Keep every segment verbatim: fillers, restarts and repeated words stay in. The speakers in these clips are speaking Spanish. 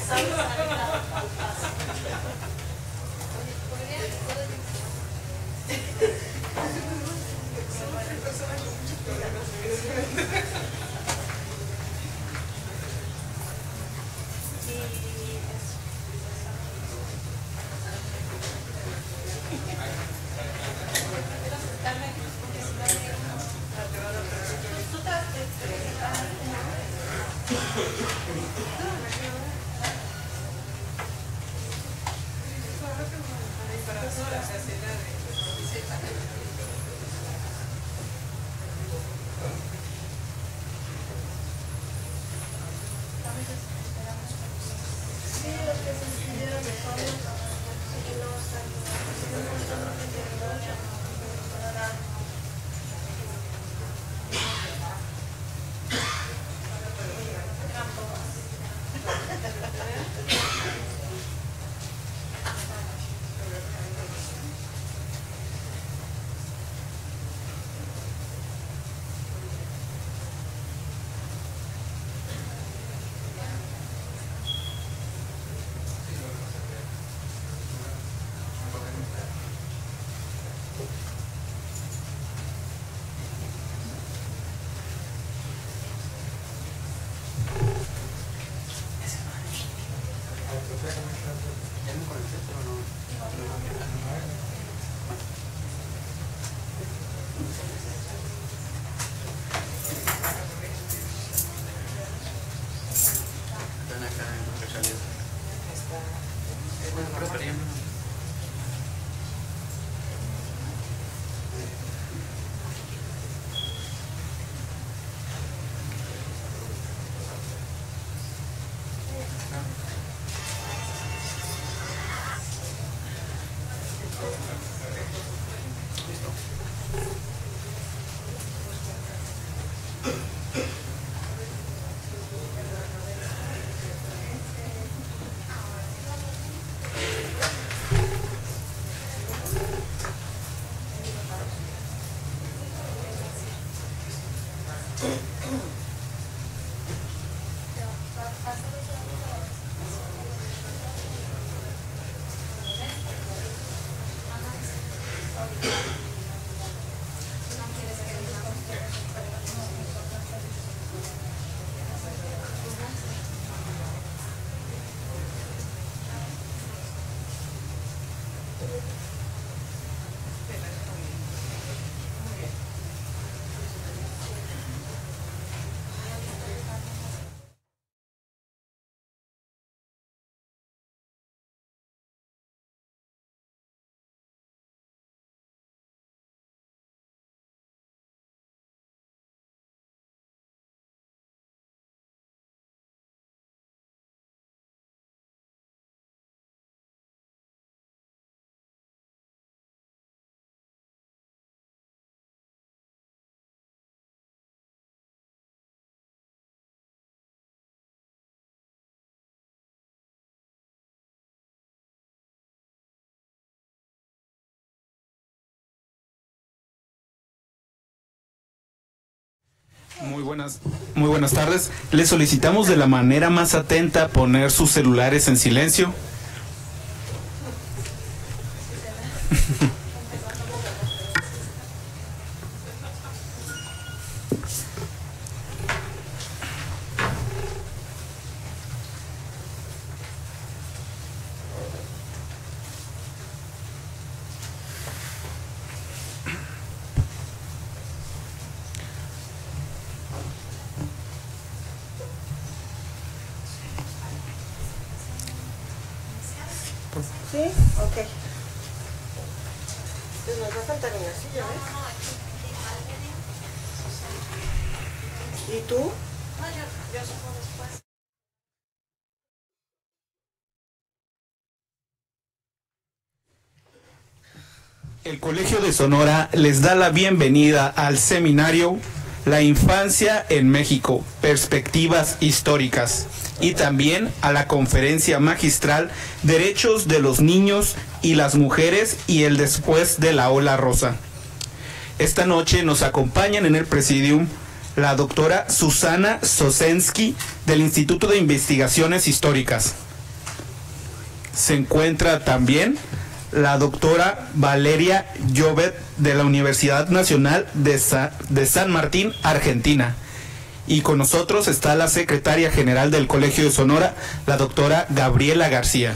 Muy buenas, muy buenas tardes. Les solicitamos de la manera más atenta poner sus celulares en silencio. ¿Sí? Ok. Pues nos va a faltar una silla, ¿ves? ¿Y tú? No, yo, yo supo después. El Colegio de Sonora les da la bienvenida al seminario La Infancia en México, Perspectivas Históricas, y también a la conferencia magistral Derechos de los Niños y las Mujeres y el Después de la Ola Rosa. Esta noche nos acompañan en el presidium la doctora Susana Sosensky del Instituto de Investigaciones Históricas, se encuentra también la doctora Valeria Llobet de la Universidad Nacional de, Sa de San Martín, Argentina. Y con nosotros está la secretaria general del Colegio de Sonora, la doctora Gabriela García.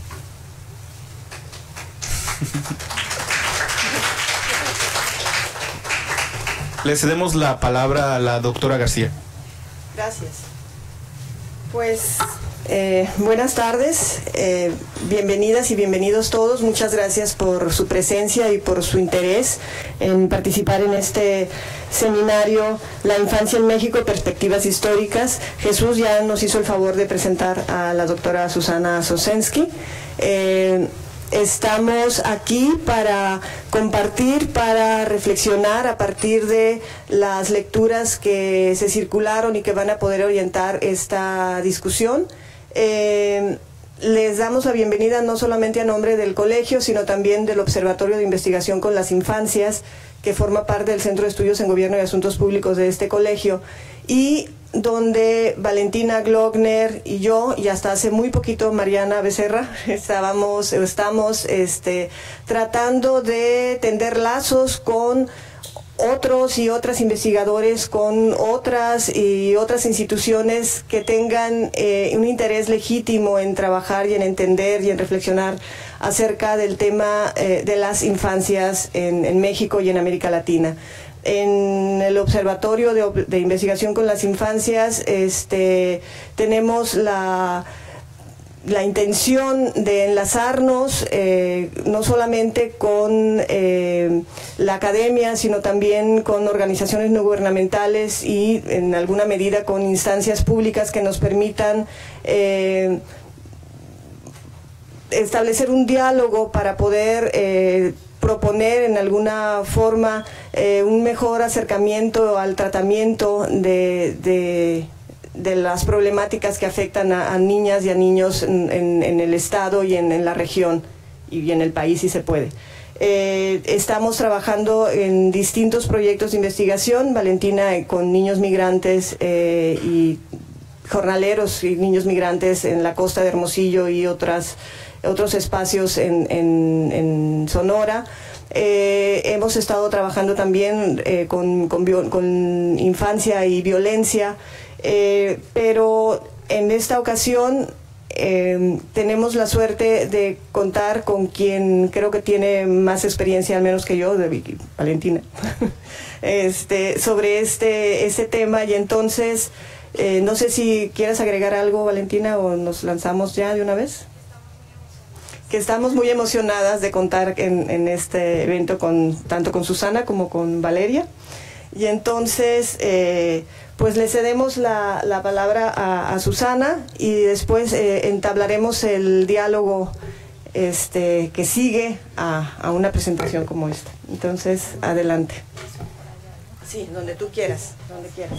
Le cedemos la palabra a la doctora García. Gracias. Pues eh, buenas tardes, eh, bienvenidas y bienvenidos todos. Muchas gracias por su presencia y por su interés en participar en este seminario La Infancia en México, Perspectivas Históricas. Jesús ya nos hizo el favor de presentar a la doctora Susana Sosensky. Eh, Estamos aquí para compartir, para reflexionar a partir de las lecturas que se circularon y que van a poder orientar esta discusión. Eh, les damos la bienvenida no solamente a nombre del colegio, sino también del Observatorio de Investigación con las Infancias, que forma parte del Centro de Estudios en Gobierno y Asuntos Públicos de este colegio, y donde Valentina Glockner y yo, y hasta hace muy poquito Mariana Becerra, estábamos, estamos este, tratando de tender lazos con otros y otras investigadores, con otras y otras instituciones que tengan eh, un interés legítimo en trabajar y en entender y en reflexionar acerca del tema eh, de las infancias en, en México y en América Latina. En el Observatorio de, de Investigación con las Infancias este, tenemos la, la intención de enlazarnos eh, no solamente con eh, la academia, sino también con organizaciones no gubernamentales y en alguna medida con instancias públicas que nos permitan eh, establecer un diálogo para poder eh, proponer en alguna forma eh, un mejor acercamiento al tratamiento de, de, de las problemáticas que afectan a, a niñas y a niños en, en, en el estado y en, en la región y en el país si se puede. Eh, estamos trabajando en distintos proyectos de investigación, Valentina eh, con niños migrantes eh, y jornaleros y niños migrantes en la costa de Hermosillo y otras otros espacios en, en, en Sonora. Eh, hemos estado trabajando también eh, con, con, con infancia y violencia, eh, pero en esta ocasión eh, tenemos la suerte de contar con quien creo que tiene más experiencia, al menos que yo, de Valentina, este, sobre este, este tema, y entonces eh, no sé si quieres agregar algo, Valentina, o nos lanzamos ya de una vez. Que estamos muy emocionadas de contar en, en este evento con tanto con Susana como con Valeria, y entonces eh, pues le cedemos la, la palabra a, a Susana y después eh, entablaremos el diálogo este, que sigue a, a una presentación como esta. Entonces, adelante. Sí, donde tú quieras, donde quieras.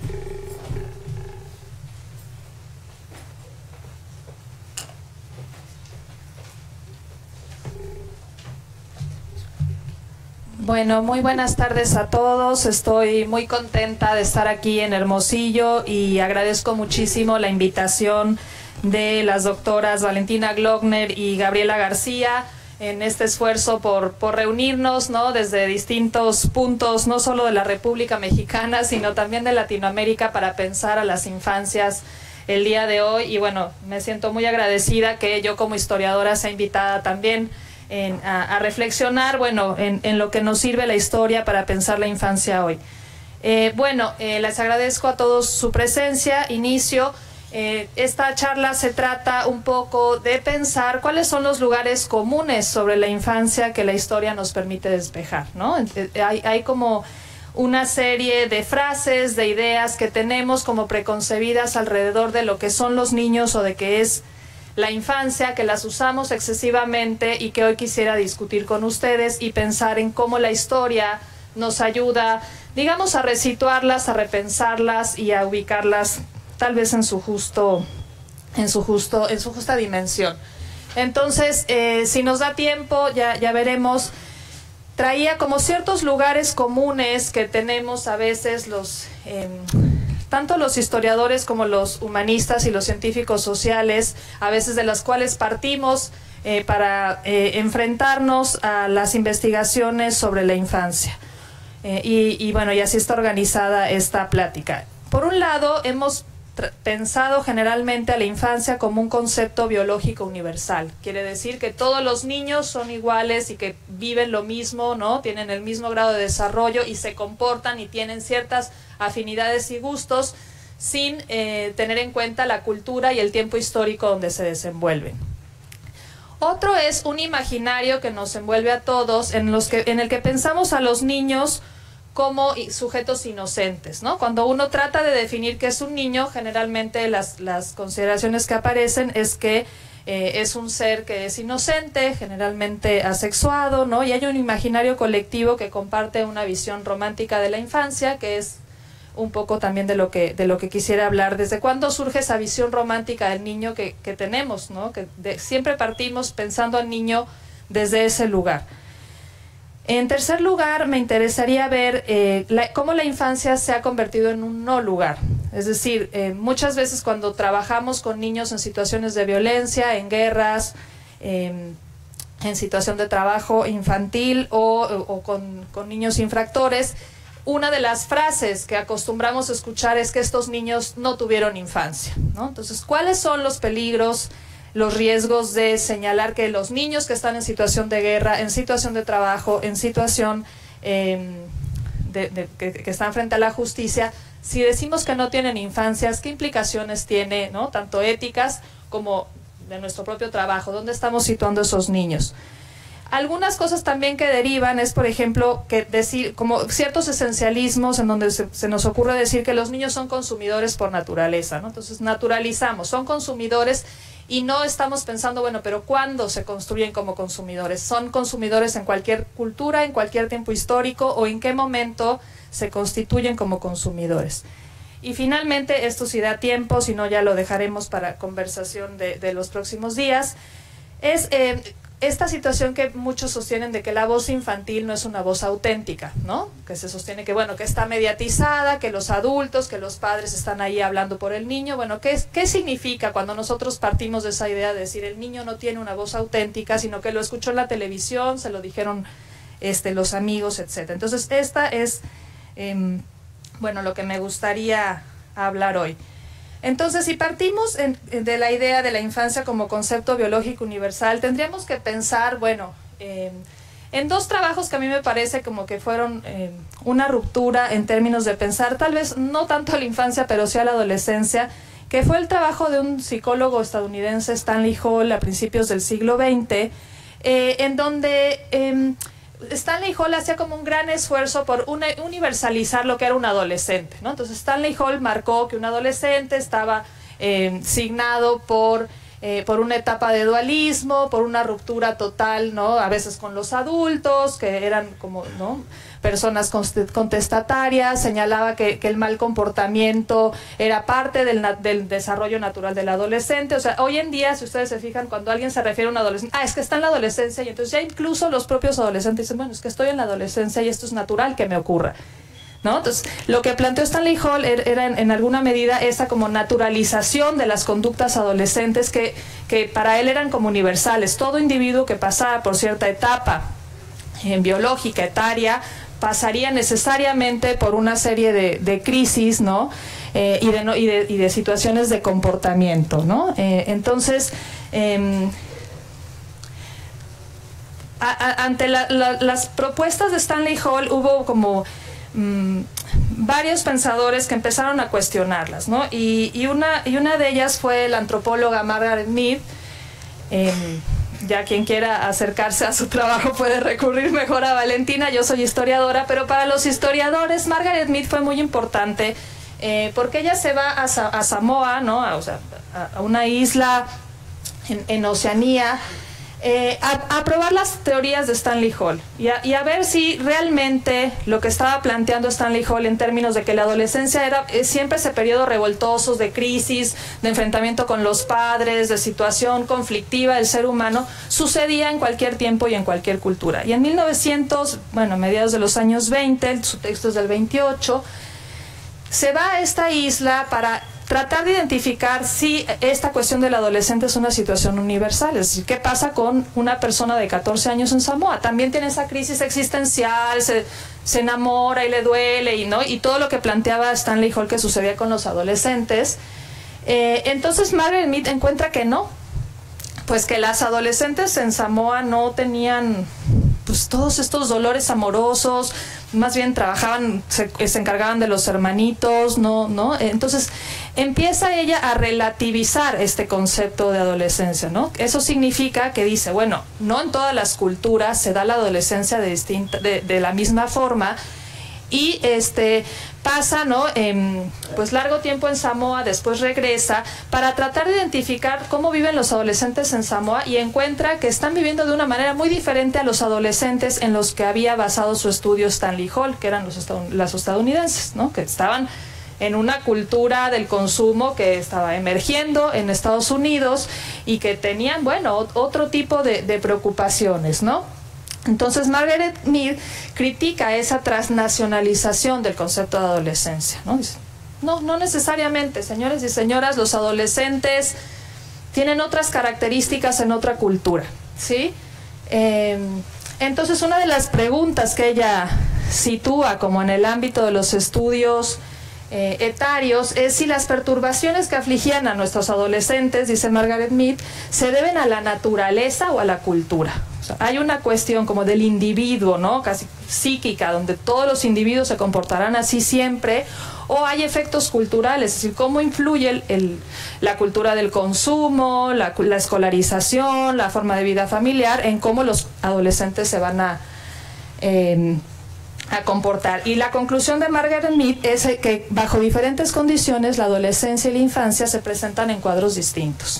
Bueno, muy buenas tardes a todos. Estoy muy contenta de estar aquí en Hermosillo y agradezco muchísimo la invitación de las doctoras Valentina Glockner y Gabriela García en este esfuerzo por, por reunirnos, ¿no?, desde distintos puntos, no solo de la República Mexicana, sino también de Latinoamérica, para pensar a las infancias el día de hoy. Y bueno, me siento muy agradecida que yo como historiadora sea invitada también En, a, a reflexionar, bueno, en, en lo que nos sirve la historia para pensar la infancia hoy. Eh, bueno, eh, les agradezco a todos su presencia. Inicio. Eh, esta charla se trata un poco de pensar cuáles son los lugares comunes sobre la infancia que la historia nos permite despejar, ¿no? Eh, hay, hay como una serie de frases, de ideas que tenemos como preconcebidas alrededor de lo que son los niños o de qué es la infancia, que las usamos excesivamente y que hoy quisiera discutir con ustedes y pensar en cómo la historia nos ayuda, digamos, a resituarlas, a repensarlas y a ubicarlas tal vez en su justo, en su justo, en su justa dimensión. Entonces, eh, si nos da tiempo, ya, ya veremos. Traía como ciertos lugares comunes que tenemos a veces los, eh, tanto los historiadores como los humanistas y los científicos sociales, a veces de las cuales partimos eh, para eh, enfrentarnos a las investigaciones sobre la infancia. Eh, y, y bueno, y así está organizada esta plática. Por un lado, hemos pensado generalmente a la infancia como un concepto biológico universal. Quiere decir que todos los niños son iguales y que viven lo mismo, ¿no? Tienen el mismo grado de desarrollo y se comportan y tienen ciertas afinidades y gustos sin eh, tener en cuenta la cultura y el tiempo histórico donde se desenvuelven. Otro es un imaginario que nos envuelve a todos, en, los que, en el que pensamos a los niños como sujetos inocentes, ¿no? Cuando uno trata de definir qué es un niño, generalmente las, las consideraciones que aparecen es que eh, es un ser que es inocente, generalmente asexuado, ¿no? Y hay un imaginario colectivo que comparte una visión romántica de la infancia, que es un poco también de lo que, de lo que quisiera hablar. ¿Desde cuándo surge esa visión romántica del niño que, que tenemos, ¿no? Que de, siempre partimos pensando al niño desde ese lugar. En tercer lugar, me interesaría ver eh, la, cómo la infancia se ha convertido en un no lugar. Es decir, eh, muchas veces cuando trabajamos con niños en situaciones de violencia, en guerras, eh, en situación de trabajo infantil o, o con, con niños infractores, una de las frases que acostumbramos a escuchar es que estos niños no tuvieron infancia, ¿no? Entonces, ¿cuáles son los peligros, los riesgos de señalar que los niños que están en situación de guerra, en situación de trabajo, en situación eh, de, de, que, que están frente a la justicia, si decimos que no tienen infancias, qué implicaciones tiene, ¿no? Tanto éticas como de nuestro propio trabajo? ¿Dónde estamos situando a esos niños? Algunas cosas también que derivan es, por ejemplo, que decir como ciertos esencialismos en donde se, se nos ocurre decir que los niños son consumidores por naturaleza, ¿no? Entonces naturalizamos, son consumidores y no estamos pensando, bueno, pero ¿cuándo se construyen como consumidores? ¿Son consumidores en cualquier cultura, en cualquier tiempo histórico o en qué momento se constituyen como consumidores? Y finalmente, esto sí da tiempo, si no ya lo dejaremos para conversación de, de los próximos días, es eh, esta situación que muchos sostienen de que la voz infantil no es una voz auténtica, ¿no? Que se sostiene que, bueno, que está mediatizada, que los adultos, que los padres están ahí hablando por el niño. Bueno, ¿qué, qué significa cuando nosotros partimos de esa idea de decir el niño no tiene una voz auténtica, sino que lo escuchó en la televisión, se lo dijeron este, los amigos, etcétera? Entonces, esta es, eh, bueno, lo que me gustaría hablar hoy. Entonces, si partimos en, de la idea de la infancia como concepto biológico universal, tendríamos que pensar, bueno, eh, en dos trabajos que a mí me parece como que fueron eh, una ruptura en términos de pensar, tal vez no tanto a la infancia, pero sí a la adolescencia, que fue el trabajo de un psicólogo estadounidense, Stanley Hall, a principios del siglo veinte, eh, en donde Eh, Stanley Hall hacía como un gran esfuerzo por una, universalizar lo que era un adolescente, ¿no? Entonces Stanley Hall marcó que un adolescente estaba eh, signado por, eh, por una etapa de dualismo, por una ruptura total, ¿no? A veces con los adultos, que eran como, ¿no?, personas contestatarias. Señalaba que, que el mal comportamiento era parte del, del desarrollo natural del adolescente. O sea, hoy en día, si ustedes se fijan, cuando alguien se refiere a un adolescente, ah, es que está en la adolescencia, y entonces ya incluso los propios adolescentes dicen, bueno, es que estoy en la adolescencia y esto es natural que me ocurra, ¿no? Entonces, lo que planteó Stanley Hall era en, en alguna medida esa como naturalización de las conductas adolescentes que, que para él eran como universales. Todo individuo que pasara por cierta etapa eh, biológica, etaria, pasaría necesariamente por una serie de, de crisis, ¿no? Eh, y, de, no y, de, y de situaciones de comportamiento, ¿no? Eh, entonces, eh, a, a, ante la, la, las propuestas de Stanley Hall hubo como mmm, varios pensadores que empezaron a cuestionarlas, ¿no? Y, y, una, y una de ellas fue la antropóloga Margaret Mead. Eh, Ya quien quiera acercarse a su trabajo puede recurrir mejor a Valentina. Yo soy historiadora, pero para los historiadores Margaret Mead fue muy importante eh, porque ella se va a, Sa a Samoa, ¿no? A, o sea, a, a una isla en, en Oceanía, eh, a, a probar las teorías de Stanley Hall y a, y a ver si realmente lo que estaba planteando Stanley Hall en términos de que la adolescencia era eh, siempre ese periodo revoltoso de crisis, de enfrentamiento con los padres, de situación conflictiva del ser humano, sucedía en cualquier tiempo y en cualquier cultura. Y en mil novecientos, bueno, mediados de los años veinte, su texto es del veintiocho, se va a esta isla para tratar de identificar si esta cuestión del adolescente es una situación universal, es decir, qué pasa con una persona de catorce años en Samoa. También tiene esa crisis existencial, se, se enamora y le duele, y, ¿no? y todo lo que planteaba Stanley Hall que sucedía con los adolescentes. Eh, entonces Margaret Mead encuentra que no, pues que las adolescentes en Samoa no tenían pues todos estos dolores amorosos, más bien trabajaban, se, se encargaban de los hermanitos, ¿no? ¿no? Entonces empieza ella a relativizar este concepto de adolescencia, ¿no? Eso significa que dice, bueno, no en todas las culturas se da la adolescencia de, distinta, de, de la misma forma, y este pasa, ¿no? Eh, pues largo tiempo en Samoa, después regresa para tratar de identificar cómo viven los adolescentes en Samoa, y encuentra que están viviendo de una manera muy diferente a los adolescentes en los que había basado su estudio Stanley Hall, que eran los, estadoun los estadounidenses, ¿no? Que estaban en una cultura del consumo que estaba emergiendo en Estados Unidos y que tenían, bueno, otro tipo de, de preocupaciones, ¿no? Entonces Margaret Mead critica esa transnacionalización del concepto de adolescencia, ¿no? Dice, no, no necesariamente, señores y señoras, los adolescentes tienen otras características en otra cultura, ¿sí? Eh, entonces una de las preguntas que ella sitúa como en el ámbito de los estudios eh, etarios es si las perturbaciones que afligían a nuestros adolescentes, dice Margaret Mead, se deben a la naturaleza o a la cultura. O sea, hay una cuestión como del individuo, ¿no? Casi psíquica, donde todos los individuos se comportarán así siempre, o hay efectos culturales, es decir, cómo influye el, el, la cultura del consumo, la, la escolarización, la forma de vida familiar, en cómo los adolescentes se van a, eh, a comportar. Y la conclusión de Margaret Mead es que bajo diferentes condiciones la adolescencia y la infancia se presentan en cuadros distintos.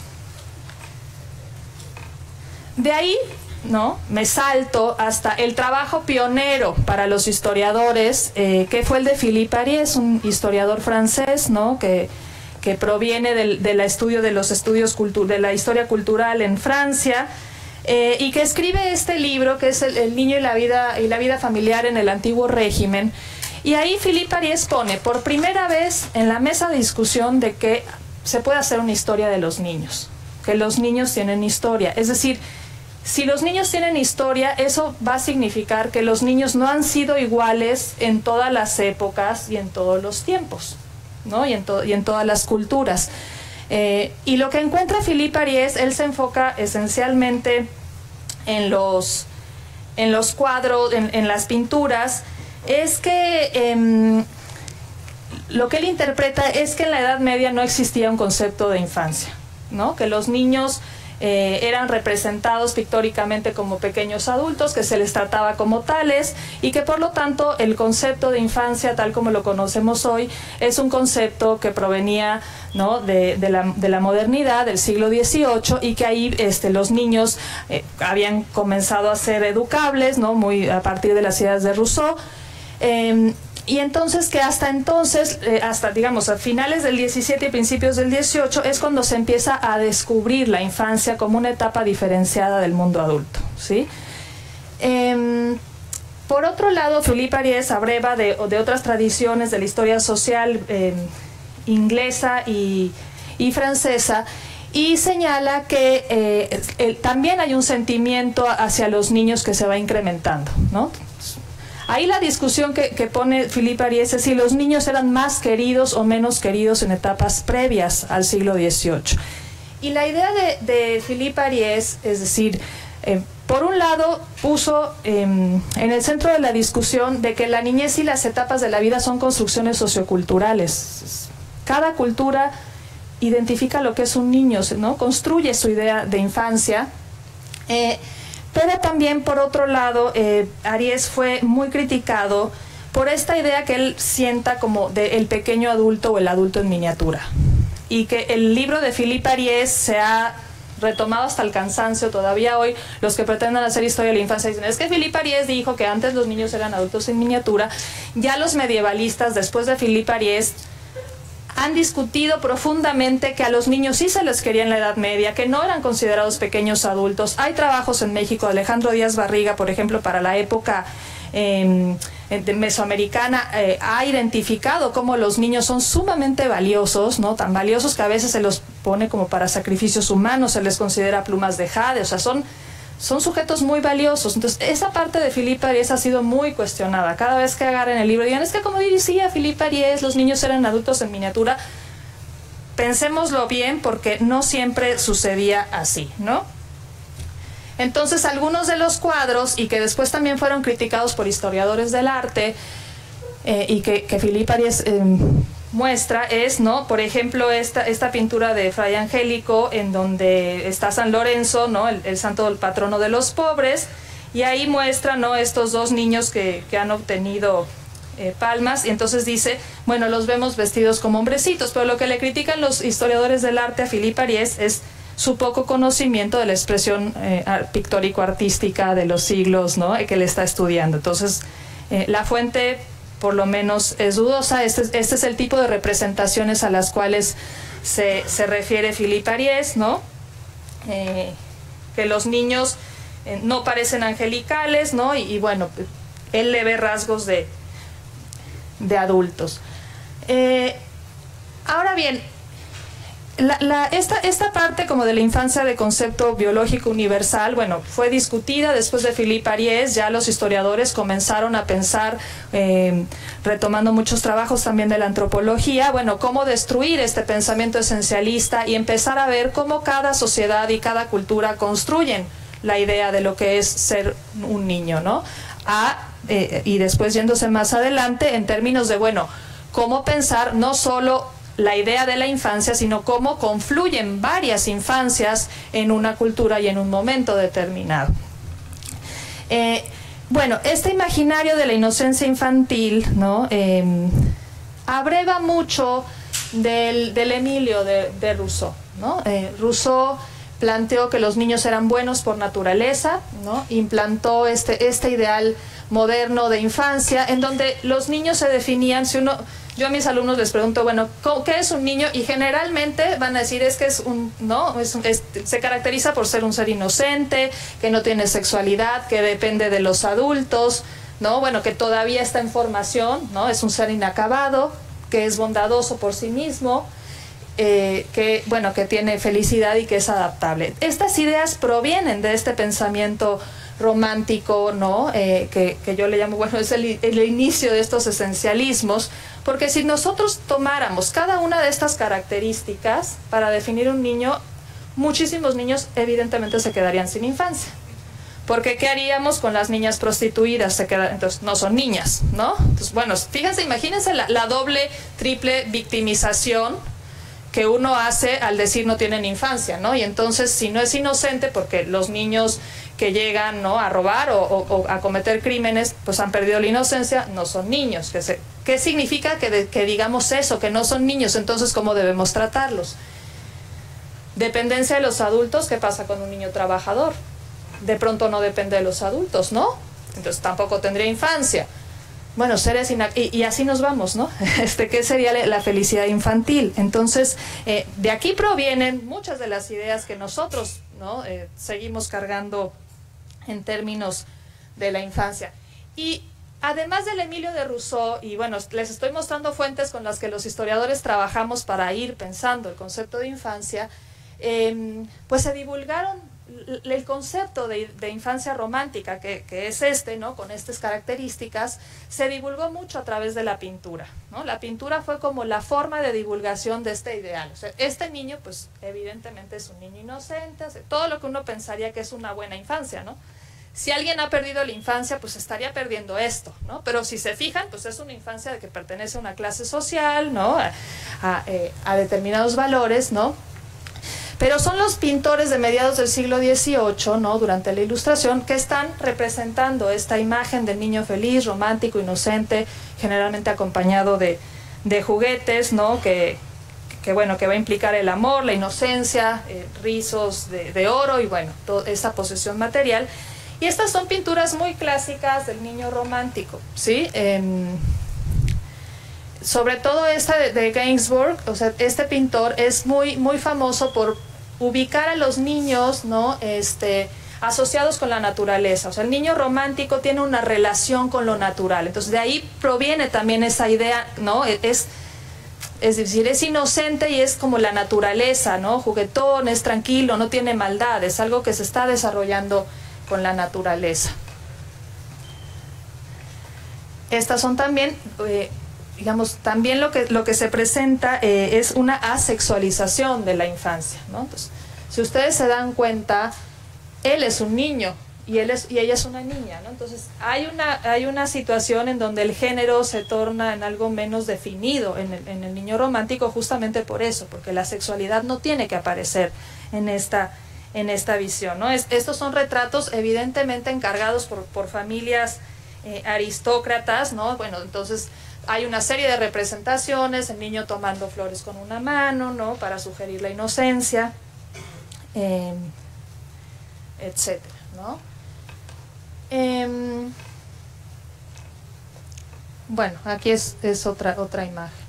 De ahí, ¿no? Me salto hasta el trabajo pionero para los historiadores, eh, que fue el de Philippe Ariès, un historiador francés, ¿no? que, que proviene del, del estudio de los estudios de la historia cultural en Francia, eh, y que escribe este libro que es el, el niño y la vida y la vida familiar en el antiguo régimen. Y ahí Philippe Ariès pone por primera vez en la mesa de discusión de que se puede hacer una historia de los niños, que los niños tienen historia, es decir, si los niños tienen historia, eso va a significar que los niños no han sido iguales en todas las épocas y en todos los tiempos, ¿no? y, en y en todas las culturas. Eh, y lo que encuentra Philippe Ariès, él se enfoca esencialmente en los, en los cuadros, en, en las pinturas, es que eh, lo que él interpreta es que en la Edad Media no existía un concepto de infancia, ¿no? Que los niños Eh, eran representados pictóricamente como pequeños adultos, que se les trataba como tales, y que por lo tanto el concepto de infancia tal como lo conocemos hoy es un concepto que provenía, ¿no? de, de, la, de la modernidad del siglo dieciocho, y que ahí este, los niños eh, habían comenzado a ser educables, ¿no? Muy a partir de las ideas de Rousseau. Eh, Y entonces que hasta entonces, eh, hasta digamos a finales del diecisiete y principios del dieciocho, es cuando se empieza a descubrir la infancia como una etapa diferenciada del mundo adulto, ¿sí? Eh, por otro lado, Philippe Ariès abreva de, de otras tradiciones de la historia social eh, inglesa y, y francesa, y señala que eh, el, también hay un sentimiento hacia los niños que se va incrementando, ¿no? Ahí la discusión que, que pone Philippe Ariès es si los niños eran más queridos o menos queridos en etapas previas al siglo dieciocho. Y la idea de, de Philippe Ariès, es decir, eh, por un lado puso eh, en el centro de la discusión de que la niñez y las etapas de la vida son construcciones socioculturales. Cada cultura identifica lo que es un niño, ¿no? Construye su idea de infancia. Eh, Pero también, por otro lado, eh, Ariès fue muy criticado por esta idea que él sienta como de el pequeño adulto o el adulto en miniatura. Y que el libro de Philippe Ariès se ha retomado hasta el cansancio todavía hoy. Los que pretenden hacer historia de la infancia dicen, es que Philippe Ariès dijo que antes los niños eran adultos en miniatura. Ya los medievalistas, después de Philippe Ariès, han discutido profundamente que a los niños sí se les quería en la Edad Media, que no eran considerados pequeños adultos. Hay trabajos en México, Alejandro Díaz Barriga, por ejemplo, para la época eh, de mesoamericana eh, ha identificado cómo los niños son sumamente valiosos, ¿no? Tan valiosos que a veces se los pone como para sacrificios humanos, se les considera plumas de jade, o sea, son, son sujetos muy valiosos. Entonces, esa parte de Filipe Ariès ha sido muy cuestionada. Cada vez que agarren el libro digan, es que como decía Filipe Ariès, los niños eran adultos en miniatura. Pensémoslo bien, porque no siempre sucedía así, ¿no? Entonces, algunos de los cuadros, y que después también fueron criticados por historiadores del arte, eh, y que, que Filipe Ariès eh, muestra, es, ¿no? Por ejemplo, esta, esta pintura de Fray Angélico, en donde está San Lorenzo, ¿no? El, el santo del patrono de los pobres, y ahí muestra, ¿no? Estos dos niños que, que han obtenido eh, palmas, y entonces dice, bueno, los vemos vestidos como hombrecitos, pero lo que le critican los historiadores del arte a Filipe Ariès es su poco conocimiento de la expresión eh, pictórico-artística de los siglos, ¿no? que él está estudiando. Entonces, eh, la fuente, por lo menos, es dudosa. Este, este es el tipo de representaciones a las cuales se, se refiere Filipe Ariès, ¿no? Eh, que los niños eh, no parecen angelicales, ¿no? Y, y bueno, él le ve rasgos de, de adultos. Eh, ahora bien, La, la, esta, esta parte como de la infancia de concepto biológico universal, bueno, fue discutida después de Filipe Ariès. Ya los historiadores comenzaron a pensar, eh, retomando muchos trabajos también de la antropología, bueno, cómo destruir este pensamiento esencialista y empezar a ver cómo cada sociedad y cada cultura construyen la idea de lo que es ser un niño, ¿no? A, eh, y después yéndose más adelante en términos de, bueno, cómo pensar no solo la idea de la infancia, sino cómo confluyen varias infancias en una cultura y en un momento determinado. Eh, bueno, este imaginario de la inocencia infantil, ¿no? Eh, abreva mucho del, del Emilio de, de Rousseau, ¿no? Eh, Rousseau planteó que los niños eran buenos por naturaleza, ¿no? Implantó este, este ideal moderno de infancia, en donde los niños se definían, si uno... Yo a mis alumnos les pregunto, bueno, ¿qué es un niño? Y generalmente van a decir, es que es un, ¿no? Es, es, se caracteriza por ser un ser inocente, que no tiene sexualidad, que depende de los adultos, ¿no? Bueno, que todavía está en formación, ¿no? Es un ser inacabado, que es bondadoso por sí mismo, eh, que, bueno, que tiene felicidad y que es adaptable. Estas ideas provienen de este pensamiento romántico, ¿no? Eh, que, que yo le llamo, bueno, es el, el inicio de estos esencialismos, porque si nosotros tomáramos cada una de estas características para definir un niño, muchísimos niños evidentemente se quedarían sin infancia. Porque ¿qué haríamos con las niñas prostituidas? Se quedan, entonces no son niñas, ¿no? Entonces, bueno, fíjense, imagínense la, la doble, triple victimización que uno hace al decir no tienen infancia, ¿no? Y entonces, si no es inocente, porque los niños que llegan, ¿no? a robar o, o, o a cometer crímenes, pues han perdido la inocencia, no son niños. ¿Qué, se, qué significa que, de, que digamos eso, que no son niños? Entonces, ¿cómo debemos tratarlos? Dependencia de los adultos. ¿Qué pasa con un niño trabajador? De pronto no depende de los adultos, ¿no? Entonces tampoco tendría infancia. Bueno, seres inac y, y así nos vamos, ¿no? Este, ¿qué sería la felicidad infantil? Entonces, eh, de aquí provienen muchas de las ideas que nosotros, ¿no? eh, seguimos cargando en términos de la infancia. Y además del Emilio de Rousseau, y bueno, les estoy mostrando fuentes con las que los historiadores trabajamos para ir pensando el concepto de infancia, eh, pues se divulgaron el concepto de, de infancia romántica, que, que es este, ¿no? Con estas características, se divulgó mucho a través de la pintura, ¿no? La pintura fue como la forma de divulgación de este ideal. O sea, este niño, pues evidentemente es un niño inocente, o sea, todo lo que uno pensaría que es una buena infancia, ¿no? Si alguien ha perdido la infancia, pues estaría perdiendo esto, ¿no? Pero si se fijan, pues es una infancia de que pertenece a una clase social, ¿no? A, a, eh, a determinados valores, ¿no? Pero son los pintores de mediados del siglo dieciocho, ¿no? Durante la Ilustración, que están representando esta imagen del niño feliz, romántico, inocente, generalmente acompañado de, de juguetes, ¿no? Que, que, bueno, que va a implicar el amor, la inocencia, eh, rizos de, de oro y, bueno, toda esa posesión material. Y estas son pinturas muy clásicas del niño romántico, ¿sí? Eh, sobre todo esta de, de Gainsbourg, o sea, este pintor es muy, muy famoso por ubicar a los niños, ¿no? Este, asociados con la naturaleza. O sea, el niño romántico tiene una relación con lo natural. Entonces, de ahí proviene también esa idea, ¿no? Es, es decir, es inocente y es como la naturaleza, ¿no? Juguetón, es tranquilo, no tiene maldad, es algo que se está desarrollando con la naturaleza. Estas son también, eh, digamos, también lo que, lo que se presenta eh, es una asexualización de la infancia, ¿no? Entonces, si ustedes se dan cuenta, él es un niño y, él es, y ella es una niña, ¿no? Entonces, hay una, hay una situación en donde el género se torna en algo menos definido en el, en el niño romántico justamente por eso, porque la sexualidad no tiene que aparecer en esta, en esta visión, ¿no? Es, estos son retratos evidentemente encargados por, por familias Eh, aristócratas, ¿no? Bueno, entonces hay una serie de representaciones, el niño tomando flores con una mano, ¿no? Para sugerir la inocencia, eh, etcétera, ¿no? Eh, bueno, aquí es, es otra, otra imagen.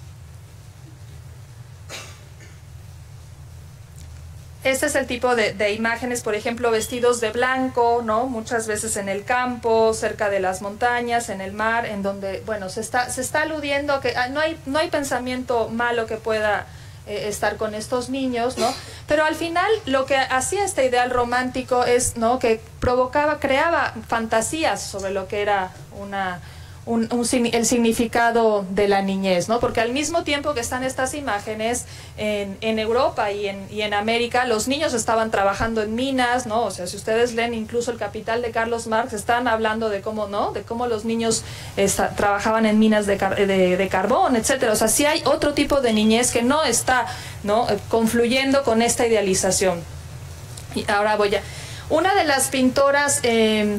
Este es el tipo de, de imágenes, por ejemplo, vestidos de blanco, ¿no? Muchas veces en el campo, cerca de las montañas, en el mar, en donde, bueno, se está, se está aludiendo a que ah, no hay, no hay pensamiento malo que pueda eh, estar con estos niños, ¿no? Pero al final lo que hacía este ideal romántico es, ¿no? Que provocaba, creaba fantasías sobre lo que era una... Un, un, el significado de la niñez, ¿no? Porque al mismo tiempo que están estas imágenes en, en Europa y en, y en América, los niños estaban trabajando en minas, ¿no? O sea, si ustedes leen incluso El Capital de Carlos Marx, están hablando de cómo, ¿no? De cómo los niños esta, trabajaban en minas de, car de, de carbón, etcétera. O sea, sí hay otro tipo de niñez que no está, ¿no? confluyendo con esta idealización. Y ahora voy a... Una de las pintoras... Eh,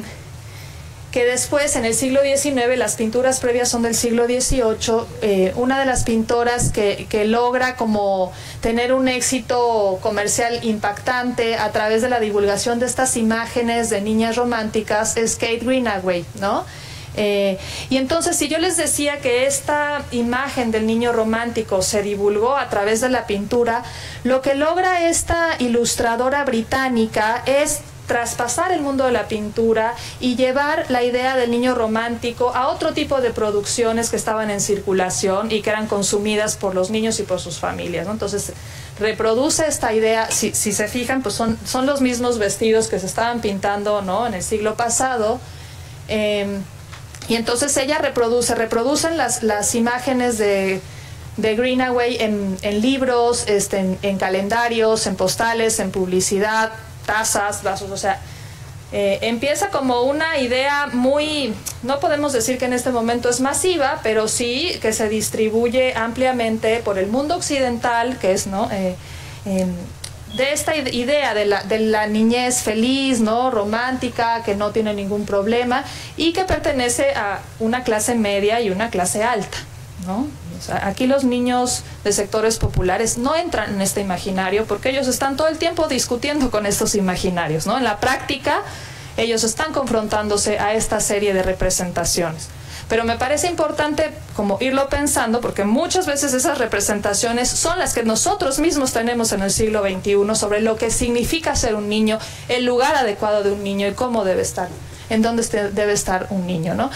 que después en el siglo diecinueve, las pinturas previas son del siglo dieciocho, eh, una de las pintoras que, que logra como tener un éxito comercial impactante a través de la divulgación de estas imágenes de niñas románticas es Kate Greenaway, ¿no? Eh, y entonces, si yo les decía que esta imagen del niño romántico se divulgó a través de la pintura, lo que logra esta ilustradora británica es traspasar el mundo de la pintura y llevar la idea del niño romántico a otro tipo de producciones que estaban en circulación y que eran consumidas por los niños y por sus familias, ¿no? Entonces reproduce esta idea, si, si se fijan, pues son, son los mismos vestidos que se estaban pintando, ¿no? En el siglo pasado, eh, y entonces ella reproduce, reproducen las, las imágenes de de Greenaway en, en libros, este, en, en calendarios, en postales, en publicidad, tazas, vasos, o sea, eh, empieza como una idea muy, no podemos decir que en este momento es masiva, pero sí que se distribuye ampliamente por el mundo occidental, que es, ¿no? Eh, eh, de esta idea de la, de la niñez feliz, ¿no? Romántica, que no tiene ningún problema y que pertenece a una clase media y una clase alta, ¿no? O sea, aquí los niños de sectores populares no entran en este imaginario porque ellos están todo el tiempo discutiendo con estos imaginarios, ¿no? En la práctica, ellos están confrontándose a esta serie de representaciones. Pero me parece importante como irlo pensando porque muchas veces esas representaciones son las que nosotros mismos tenemos en el siglo veintiuno sobre lo que significa ser un niño, el lugar adecuado de un niño y cómo debe estar, en dónde debe estar un niño, ¿no?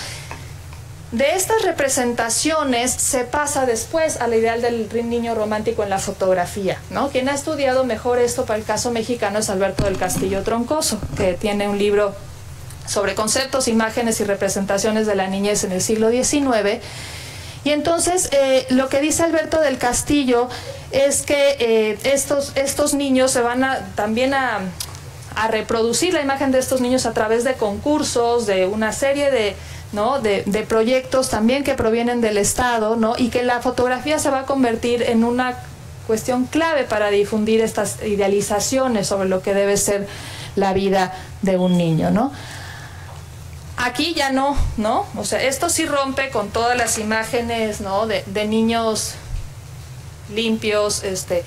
De estas representaciones se pasa después al ideal del niño romántico en la fotografía, ¿no? Quien ha estudiado mejor esto para el caso mexicano es Alberto del Castillo Troncoso, que tiene un libro sobre conceptos, imágenes y representaciones de la niñez en el siglo diecinueve. Y entonces eh, lo que dice Alberto del Castillo es que eh, estos, estos niños se van a, también a, a reproducir la imagen de estos niños a través de concursos, de una serie de... ¿no? De, de proyectos también que provienen del Estado, ¿no? Y que la fotografía se va a convertir en una cuestión clave para difundir estas idealizaciones sobre lo que debe ser la vida de un niño, ¿no? Aquí ya no, ¿no? O sea, esto sí rompe con todas las imágenes, ¿no? De, de niños limpios, este...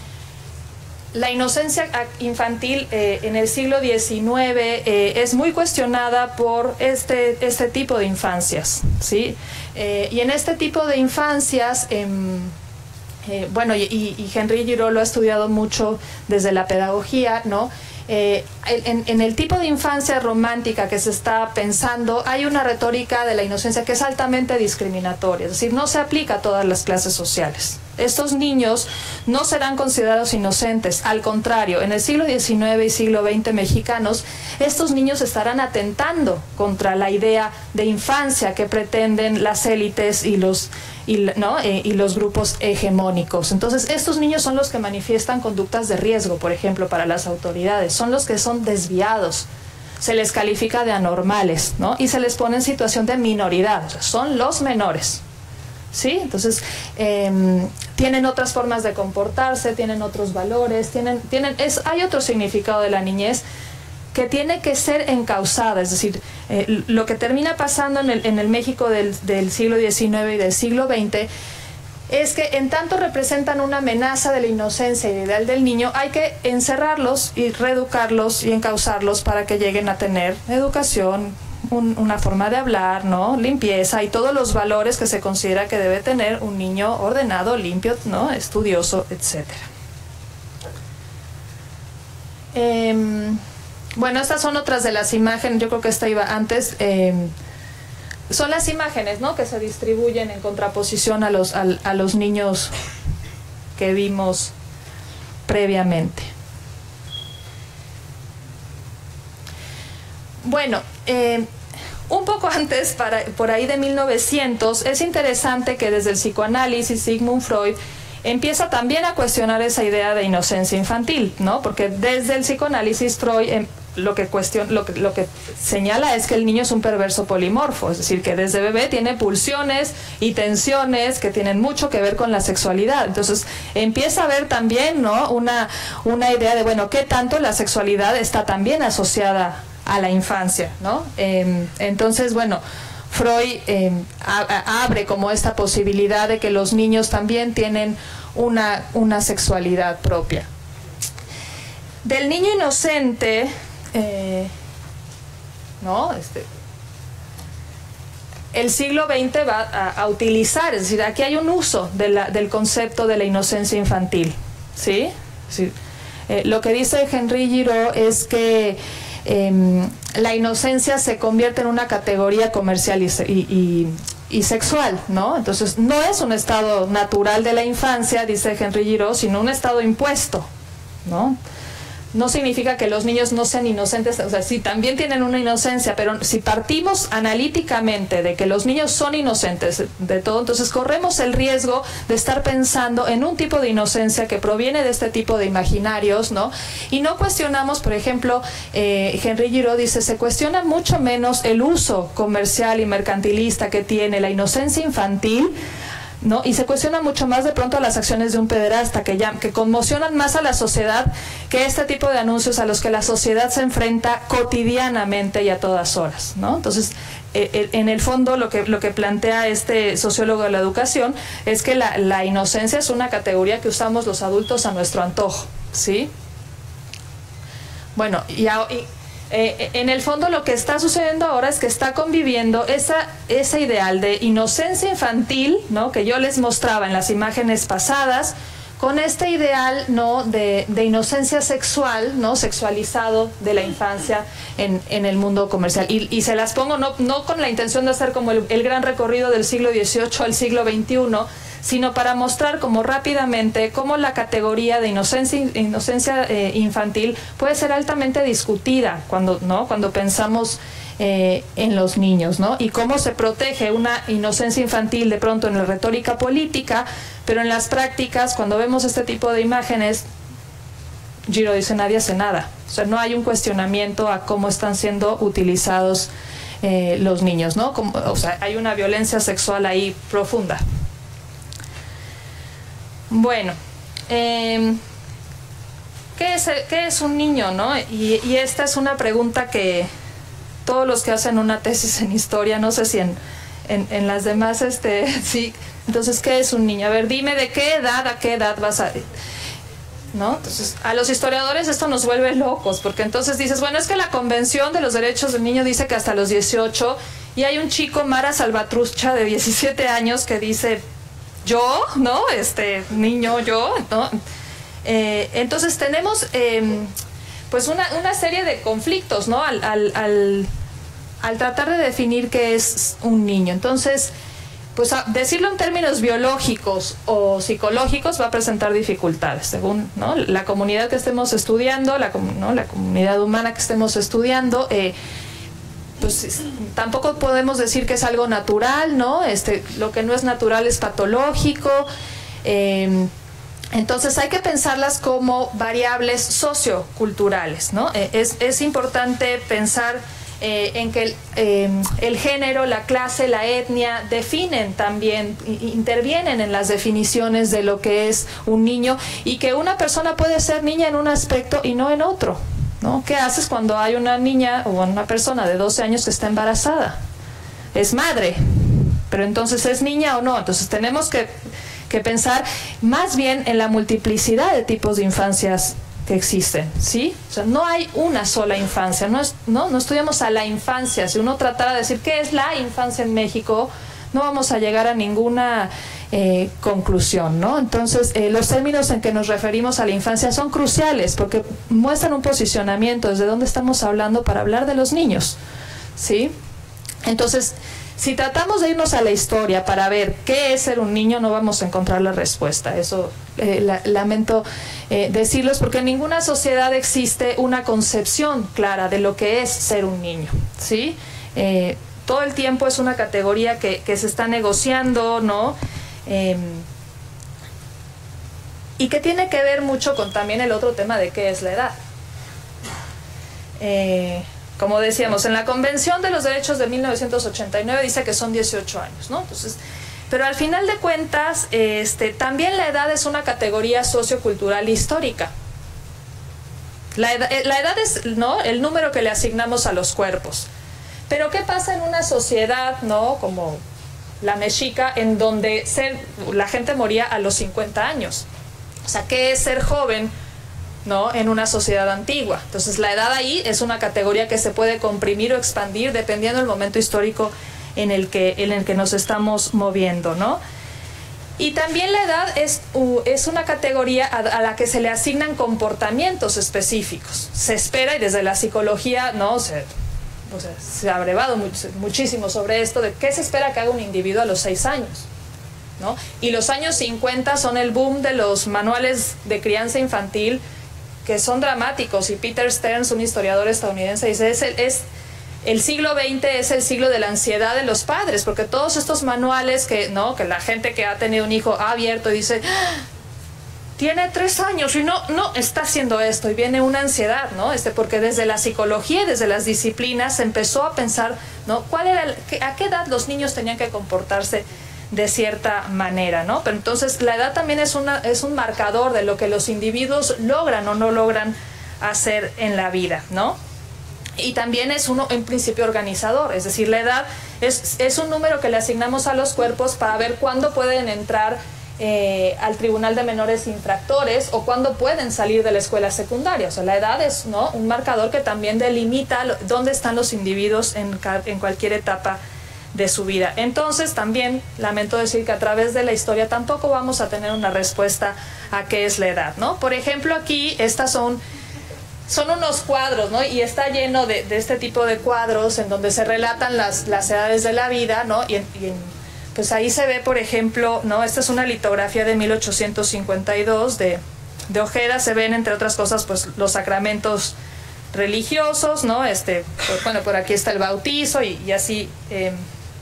La inocencia infantil eh, en el siglo diecinueve eh, es muy cuestionada por este, este tipo de infancias, ¿sí? Eh, y en este tipo de infancias, eh, eh, bueno, y, y Henri Giraud lo ha estudiado mucho desde la pedagogía, ¿no? Eh, en, en el tipo de infancia romántica que se está pensando hay una retórica de la inocencia que es altamente discriminatoria, es decir, no se aplica a todas las clases sociales. Estos niños no serán considerados inocentes, al contrario, en el siglo diecinueve y siglo veinte mexicanos, estos niños estarán atentando contra la idea de infancia que pretenden las élites y los, y, ¿no? eh, y los grupos hegemónicos. Entonces, estos niños son los que manifiestan conductas de riesgo, por ejemplo, para las autoridades, son los que son desviados, se les califica de anormales, ¿no? Y se les pone en situación de minoridad, o sea, son los menores. ¿Sí? Entonces, eh, tienen otras formas de comportarse, tienen otros valores, tienen, tienen, es, hay otro significado de la niñez que tiene que ser encauzada, es decir, eh, lo que termina pasando en el, en el México del, del siglo diecinueve y del siglo veinte es que en tanto representan una amenaza de la inocencia y ideal del niño, hay que encerrarlos y reeducarlos y encauzarlos para que lleguen a tener educación, Un, una forma de hablar, ¿no? Limpieza y todos los valores que se considera que debe tener un niño ordenado, limpio, ¿no? Estudioso, etcétera. Eh, bueno, estas son otras de las imágenes, yo creo que esta iba antes. Eh, son las imágenes, ¿no? Que se distribuyen en contraposición a los, a, a los niños que vimos previamente. Bueno, eh, un poco antes, para, por ahí de mil novecientos, es interesante que desde el psicoanálisis Sigmund Freud empieza también a cuestionar esa idea de inocencia infantil, ¿no? Porque desde el psicoanálisis Freud eh, lo, que cuestiona, lo, que, lo que señala es que el niño es un perverso polimorfo, es decir, que desde bebé tiene pulsiones y tensiones que tienen mucho que ver con la sexualidad. Entonces empieza a ver también, ¿no? una, una idea de, bueno, ¿qué tanto la sexualidad está también asociada a la infancia, ¿no? Eh, entonces, bueno, Freud eh, a, abre como esta posibilidad de que los niños también tienen una, una sexualidad propia. Del niño inocente, eh, ¿no? Este, el siglo veinte va a, a utilizar, es decir, aquí hay un uso de la, del concepto de la inocencia infantil, ¿sí? Sí. Eh, lo que dice Henri Giraud es que Eh, la inocencia se convierte en una categoría comercial y, y, y sexual, ¿no? Entonces no es un estado natural de la infancia, dice Henri Giraud, sino un estado impuesto, ¿no? No significa que los niños no sean inocentes, o sea, sí, también tienen una inocencia, pero si partimos analíticamente de que los niños son inocentes de todo, entonces corremos el riesgo de estar pensando en un tipo de inocencia que proviene de este tipo de imaginarios, ¿no? Y no cuestionamos, por ejemplo, eh, Henri Giraud dice, se cuestiona mucho menos el uso comercial y mercantilista que tiene la inocencia infantil, ¿no? Y se cuestiona mucho más de pronto las acciones de un pederasta que, ya, que conmocionan más a la sociedad que este tipo de anuncios a los que la sociedad se enfrenta cotidianamente y a todas horas, ¿no? Entonces, eh, en el fondo lo que, lo que plantea este sociólogo de la educación es que la, la inocencia es una categoría que usamos los adultos a nuestro antojo, ¿sí? Bueno, y, a, y Eh, en el fondo lo que está sucediendo ahora es que está conviviendo esa, ese ideal de inocencia infantil, ¿no? Que yo les mostraba en las imágenes pasadas, con este ideal, ¿no? de, de inocencia sexual, ¿no? Sexualizado de la infancia en, en el mundo comercial. Y, y se las pongo no, no con la intención de hacer como el, el gran recorrido del siglo dieciocho al siglo veintiuno, sino para mostrar como rápidamente cómo la categoría de inocencia, inocencia eh, infantil puede ser altamente discutida cuando, ¿no? cuando pensamos eh, en los niños, ¿no? Y cómo se protege una inocencia infantil de pronto en la retórica política, pero en las prácticas, cuando vemos este tipo de imágenes, Giraud dice, nadie hace nada. O sea, no hay un cuestionamiento a cómo están siendo utilizados eh, los niños, ¿no? Como, o sea, hay una violencia sexual ahí profunda. Bueno, eh, ¿qué es, qué es un niño, no? Y, y esta es una pregunta que todos los que hacen una tesis en historia, no sé si en, en, en las demás, este, sí. Entonces, ¿qué es un niño? A ver, dime de qué edad a qué edad vas a... ¿No? Entonces, a los historiadores esto nos vuelve locos, porque entonces dices, bueno, es que la Convención de los Derechos del Niño dice que hasta los dieciocho, y hay un chico, Mara Salvatrucha, de diecisiete años, que dice... yo, ¿no? Este, niño, yo, ¿no? Eh, entonces tenemos eh, pues una, una serie de conflictos, ¿no? Al, al, al, al tratar de definir qué es un niño. Entonces, pues a decirlo en términos biológicos o psicológicos va a presentar dificultades, según, ¿no?, la comunidad que estemos estudiando, la, ¿no?, la comunidad humana que estemos estudiando. Eh, pues tampoco podemos decir que es algo natural, ¿no? Este, lo que no es natural es patológico. Eh, entonces hay que pensarlas como variables socioculturales, ¿no? Eh, es, es importante pensar Eh, en que el, eh, el género, la clase, la etnia definen también, intervienen en las definiciones de lo que es un niño, y que una persona puede ser niña en un aspecto y no en otro, ¿no? ¿Qué haces cuando hay una niña o una persona de doce años que está embarazada? Es madre, pero entonces ¿es niña o no? Entonces tenemos que, que pensar más bien en la multiplicidad de tipos de infancias que existen, ¿sí? O sea, no hay una sola infancia, no, es, no, no estudiamos a la infancia. Si uno tratara de decir qué es la infancia en México, no vamos a llegar a ninguna eh, conclusión, ¿no? Entonces, eh, los términos en que nos referimos a la infancia son cruciales porque muestran un posicionamiento desde dónde estamos hablando para hablar de los niños, ¿sí? Entonces, si tratamos de irnos a la historia para ver qué es ser un niño, no vamos a encontrar la respuesta. Eso eh, la, lamento eh, decirlos, porque en ninguna sociedad existe una concepción clara de lo que es ser un niño, ¿sí? Eh, todo el tiempo es una categoría que, que se está negociando, ¿no? Eh, y que tiene que ver mucho con también el otro tema de qué es la edad. Eh, Como decíamos, en la Convención de los Derechos de mil novecientos ochenta y nueve dice que son dieciocho años, ¿no? Entonces, pero al final de cuentas, este, también la edad es una categoría sociocultural histórica. La edad, la edad es, ¿no?, el número que le asignamos a los cuerpos. Pero ¿qué pasa en una sociedad, ¿no?, como la mexica, en donde ser, la gente moría a los cincuenta años? O sea, ¿qué es ser joven, ¿no?, en una sociedad antigua? Entonces la edad ahí es una categoría que se puede comprimir o expandir dependiendo del momento histórico en el que, en el que nos estamos moviendo, ¿no? Y también la edad es, uh, es una categoría a, a la que se le asignan comportamientos específicos. Se espera, y desde la psicología, ¿no?, se, o sea, se ha brevado much, muchísimo sobre esto, de qué se espera que haga un individuo a los seis años, ¿no? Y los años cincuenta son el boom de los manuales de crianza infantil, que son dramáticos, y Peter Stearns, un historiador estadounidense, dice, es el, es, el siglo veinte es el siglo de la ansiedad de los padres, porque todos estos manuales que, ¿no?, que la gente que ha tenido un hijo ha abierto y dice, ¡ah!, tiene tres años y no, no está haciendo esto, y viene una ansiedad, ¿no? Este, porque desde la psicología y desde las disciplinas se empezó a pensar, ¿no?, cuál era el, a qué edad los niños tenían que comportarse de cierta manera, ¿no? Pero entonces la edad también es, una, es un marcador de lo que los individuos logran o no logran hacer en la vida, ¿no? Y también es uno, en principio, organizador, es decir, la edad es, es un número que le asignamos a los cuerpos para ver cuándo pueden entrar eh, al Tribunal de Menores Infractores o cuándo pueden salir de la escuela secundaria. O sea, la edad es, ¿no?, un marcador que también delimita lo, dónde están los individuos en, en cualquier etapa de su vida. Entonces también lamento decir que a través de la historia tampoco vamos a tener una respuesta a qué es la edad, ¿no? Por ejemplo, aquí estas son, son unos cuadros, ¿no? Y está lleno de, de este tipo de cuadros en donde se relatan las, las edades de la vida, ¿no? Y, en, y en, pues ahí se ve, por ejemplo, ¿no?, esta es una litografía de mil ochocientos cincuenta y dos de, de Ojeda. Se ven, entre otras cosas, pues los sacramentos religiosos, ¿no? Este, pues, bueno, por aquí está el bautizo y, y así eh,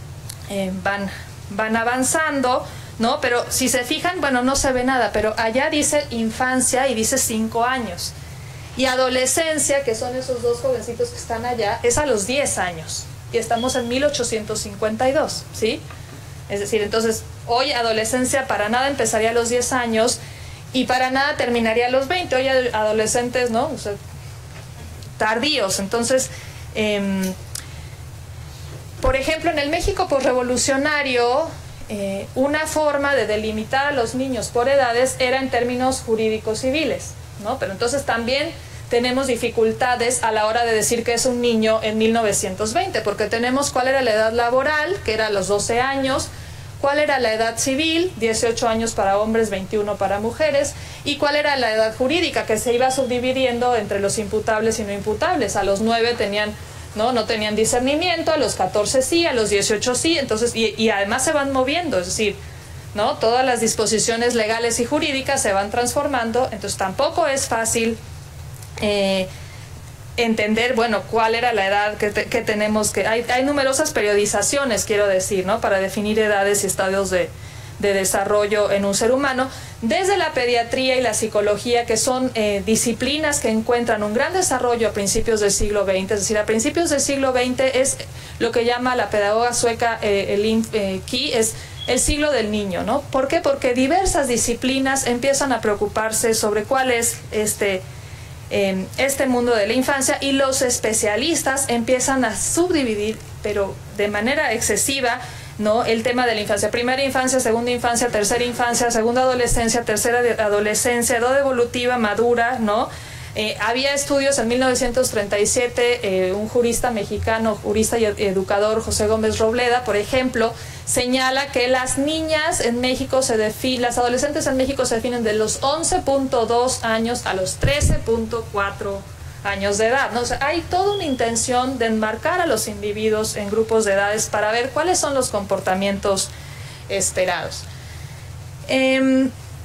Eh, van, van avanzando, ¿no? Pero si se fijan, bueno, no se ve nada, pero allá dice infancia y dice cinco años. Y adolescencia, que son esos dos jovencitos que están allá, es a los diez años. Y estamos en mil ochocientos cincuenta y dos, ¿sí? Es decir, entonces, hoy adolescencia para nada empezaría a los diez años y para nada terminaría a los veinte. Hoy adolescentes, ¿no?, o sea, tardíos. Entonces, eh, por ejemplo, en el México posrevolucionario, eh, una forma de delimitar a los niños por edades era en términos jurídicos civiles, ¿no? Pero entonces también tenemos dificultades a la hora de decir que es un niño en mil novecientos veinte, porque tenemos cuál era la edad laboral, que era los doce años, cuál era la edad civil, dieciocho años para hombres, veintiuno para mujeres, y cuál era la edad jurídica, que se iba subdividiendo entre los imputables y no imputables. A los nueve tenían, no, no tenían discernimiento, a los catorce sí, a los dieciocho sí, entonces, y, y además se van moviendo, es decir, ¿no? Todas las disposiciones legales y jurídicas se van transformando, entonces tampoco es fácil eh, entender, bueno, cuál era la edad que, te, que tenemos que... Hay, hay numerosas periodizaciones, quiero decir, ¿no? Para definir edades y estadios de, de desarrollo en un ser humano, desde la pediatría y la psicología, que son eh, disciplinas que encuentran un gran desarrollo a principios del siglo veinte, es decir, a principios del siglo veinte es lo que llama la pedagoga sueca eh, Elin eh, Key, es el siglo del niño, ¿no? ¿Por qué? Porque diversas disciplinas empiezan a preocuparse sobre cuál es este, eh, este mundo de la infancia, y los especialistas empiezan a subdividir, pero de manera excesiva, ¿no? El tema de la infancia, primera infancia, segunda infancia, tercera infancia, segunda adolescencia, tercera adolescencia, edad evolutiva, madura, ¿no? Eh, había estudios en mil novecientos treinta y siete, eh, un jurista mexicano, jurista y educador, José Gómez Robleda, por ejemplo, señala que las niñas en México se definen, las adolescentes en México se definen de los once punto dos años a los trece punto cuatro años de edad, ¿no? O sea, hay toda una intención de enmarcar a los individuos en grupos de edades para ver cuáles son los comportamientos esperados. Eh,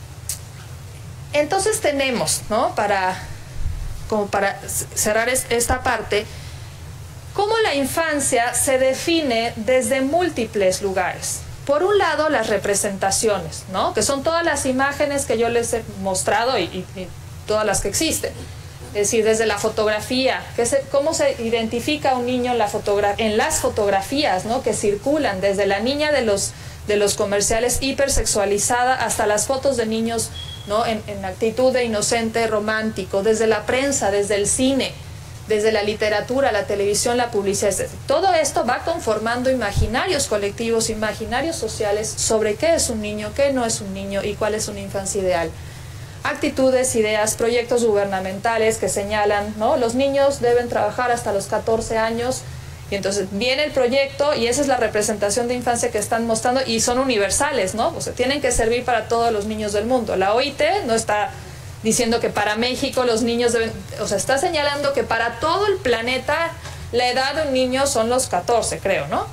entonces tenemos, ¿no? Para... como para cerrar esta parte, cómo la infancia se define desde múltiples lugares. Por un lado, las representaciones, ¿no? Que son todas las imágenes que yo les he mostrado y, y, y todas las que existen. Es decir, desde la fotografía, que se, cómo se identifica a un niño en, la fotogra en las fotografías, ¿no? Que circulan, desde la niña de los, de los comerciales hipersexualizada hasta las fotos de niños, ¿no? En, en actitud de inocente romántico, desde la prensa, desde el cine, desde la literatura, la televisión, la publicidad. Todo esto va conformando imaginarios colectivos, imaginarios sociales sobre qué es un niño, qué no es un niño y cuál es una infancia ideal. Actitudes, ideas, proyectos gubernamentales que señalan, ¿no? Los niños deben trabajar hasta los catorce años. Y entonces viene el proyecto y esa es la representación de infancia que están mostrando, y son universales, ¿no? O sea, tienen que servir para todos los niños del mundo. La O I T no está diciendo que para México los niños deben... O sea, está señalando que para todo el planeta la edad de un niño son los catorce, creo, ¿no?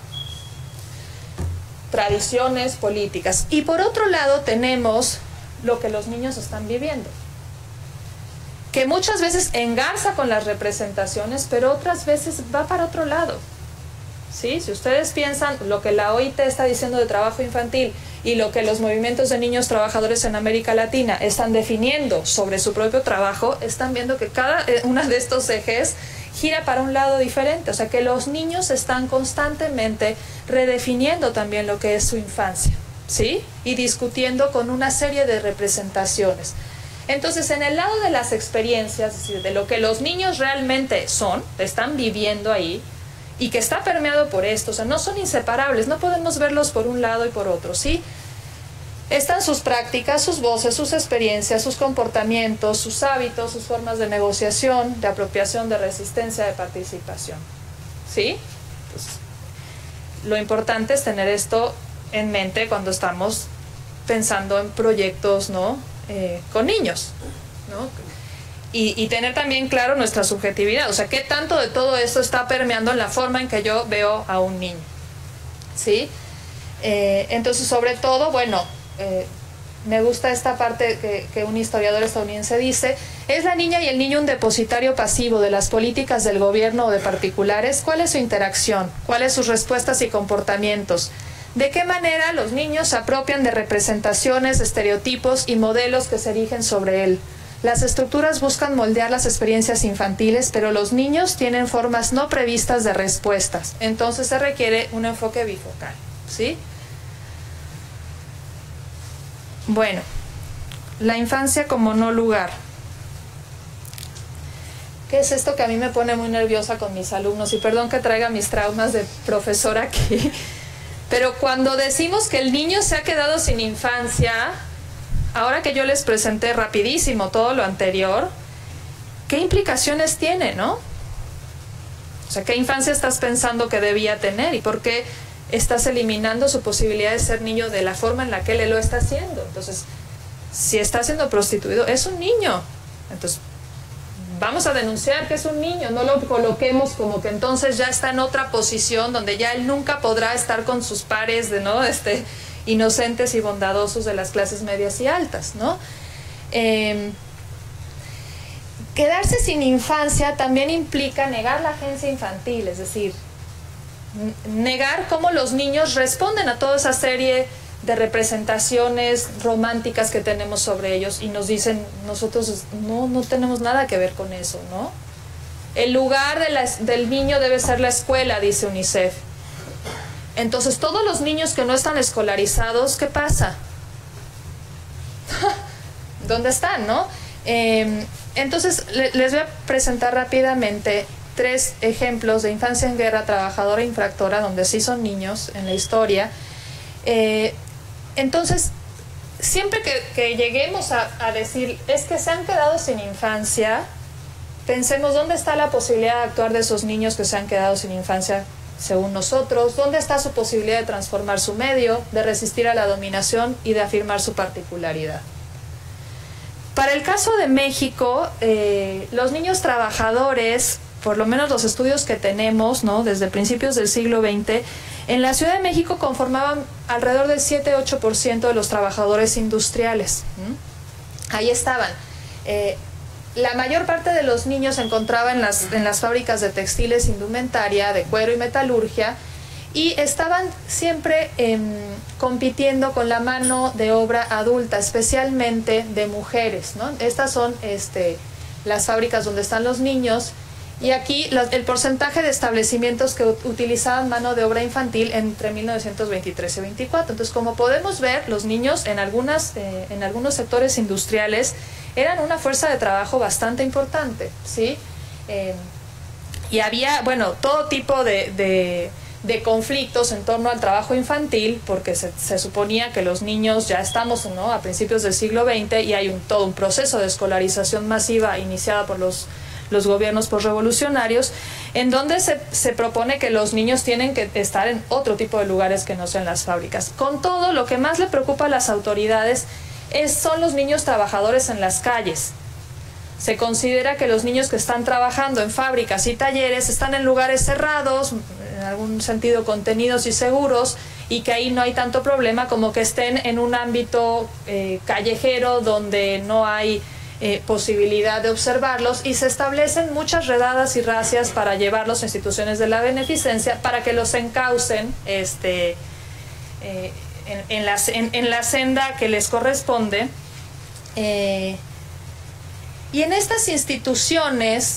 Tradiciones políticas. Y por otro lado tenemos lo que los niños están viviendo, que muchas veces engarza con las representaciones, pero otras veces va para otro lado, ¿sí? Si ustedes piensan lo que la O I T está diciendo de trabajo infantil y lo que los movimientos de niños trabajadores en América Latina están definiendo sobre su propio trabajo, están viendo que cada uno de estos ejes gira para un lado diferente. O sea, que los niños están constantemente redefiniendo también lo que es su infancia, ¿sí? Y discutiendo con una serie de representaciones. Entonces, en el lado de las experiencias, es decir, de lo que los niños realmente son, están viviendo ahí, y que está permeado por esto, o sea, no son inseparables, no podemos verlos por un lado y por otro, ¿sí? Están sus prácticas, sus voces, sus experiencias, sus comportamientos, sus hábitos, sus formas de negociación, de apropiación, de resistencia, de participación, ¿sí? Entonces, lo importante es tener esto en mente cuando estamos pensando en proyectos, ¿no? Eh, con niños, ¿no? Y, y tener también claro nuestra subjetividad, o sea, qué tanto de todo esto está permeando en la forma en que yo veo a un niño, ¿sí? Eh, entonces, sobre todo, bueno, eh, me gusta esta parte que, que un historiador estadounidense dice: ¿es la niña y el niño un depositario pasivo de las políticas del gobierno o de particulares? ¿Cuál es su interacción? ¿Cuáles sus respuestas y comportamientos? ¿De qué manera los niños se apropian de representaciones, estereotipos y modelos que se erigen sobre él? Las estructuras buscan moldear las experiencias infantiles, pero los niños tienen formas no previstas de respuestas. Entonces se requiere un enfoque bifocal, ¿sí? Bueno, la infancia como no lugar. ¿Qué es esto que a mí me pone muy nerviosa con mis alumnos? Y perdón que traiga mis traumas de profesora aquí. Pero cuando decimos que el niño se ha quedado sin infancia, ahora que yo les presenté rapidísimo todo lo anterior, ¿qué implicaciones tiene, no? O sea, ¿qué infancia estás pensando que debía tener? ¿Y por qué estás eliminando su posibilidad de ser niño de la forma en la que él lo está haciendo. Entonces, si está siendo prostituido, es un niño. Entonces, vamos a denunciar que es un niño, no lo coloquemos como que entonces ya está en otra posición donde ya él nunca podrá estar con sus pares de, ¿no? este, inocentes y bondadosos de las clases medias y altas, ¿no? Eh, quedarse sin infancia también implica negar la agencia infantil, es decir, negar cómo los niños responden a toda esa serie de representaciones románticas que tenemos sobre ellos y nos dicen, nosotros no, no tenemos nada que ver con eso, ¿no? El lugar de la, del niño debe ser la escuela, dice UNICEF. Entonces, todos los niños que no están escolarizados, ¿qué pasa? ¿Dónde están, no? Eh, entonces, le, les voy a presentar rápidamente tres ejemplos de infancia en guerra, trabajadora e infractora, donde sí son niños en la historia. Eh, entonces, siempre que, que lleguemos a, a decir, es que se han quedado sin infancia, pensemos dónde está la posibilidad de actuar de esos niños que se han quedado sin infancia según nosotros, dónde está su posibilidad de transformar su medio, de resistir a la dominación y de afirmar su particularidad. Para el caso de México, eh, los niños trabajadores, por lo menos los estudios que tenemos, ¿no?, desde principios del siglo veinte, en la Ciudad de México conformaban alrededor del siete a ocho por ciento de los trabajadores industriales. ¿Mm? Ahí estaban. Eh, la mayor parte de los niños se encontraba en las, en las fábricas de textiles, indumentaria, de cuero y metalurgia, y estaban siempre eh, compitiendo con la mano de obra adulta, especialmente de mujeres, ¿no? Estas son este, las fábricas donde están los niños. Y aquí la, el porcentaje de establecimientos que utilizaban mano de obra infantil entre mil novecientos veintitrés y veinticuatro. Entonces, como podemos ver, los niños en, algunas, eh, en algunos sectores industriales eran una fuerza de trabajo bastante importante, ¿sí? Eh, y había, bueno, todo tipo de, de, de conflictos en torno al trabajo infantil, porque se, se suponía que los niños, ya estamos, ¿no?, a principios del siglo veinte, y hay un, todo un proceso de escolarización masiva iniciada por los los gobiernos posrevolucionarios, en donde se, se propone que los niños tienen que estar en otro tipo de lugares que no sean las fábricas. Con todo, lo que más le preocupa a las autoridades es, son los niños trabajadores en las calles. Se considera que los niños que están trabajando en fábricas y talleres están en lugares cerrados, en algún sentido contenidos y seguros, y que ahí no hay tanto problema como que estén en un ámbito eh, callejero donde no hay Eh, posibilidad de observarlos, y se establecen muchas redadas y racias para llevarlos a instituciones de la beneficencia para que los encaucen este, eh, en, en, la, en, en la senda que les corresponde. Eh, y en estas instituciones,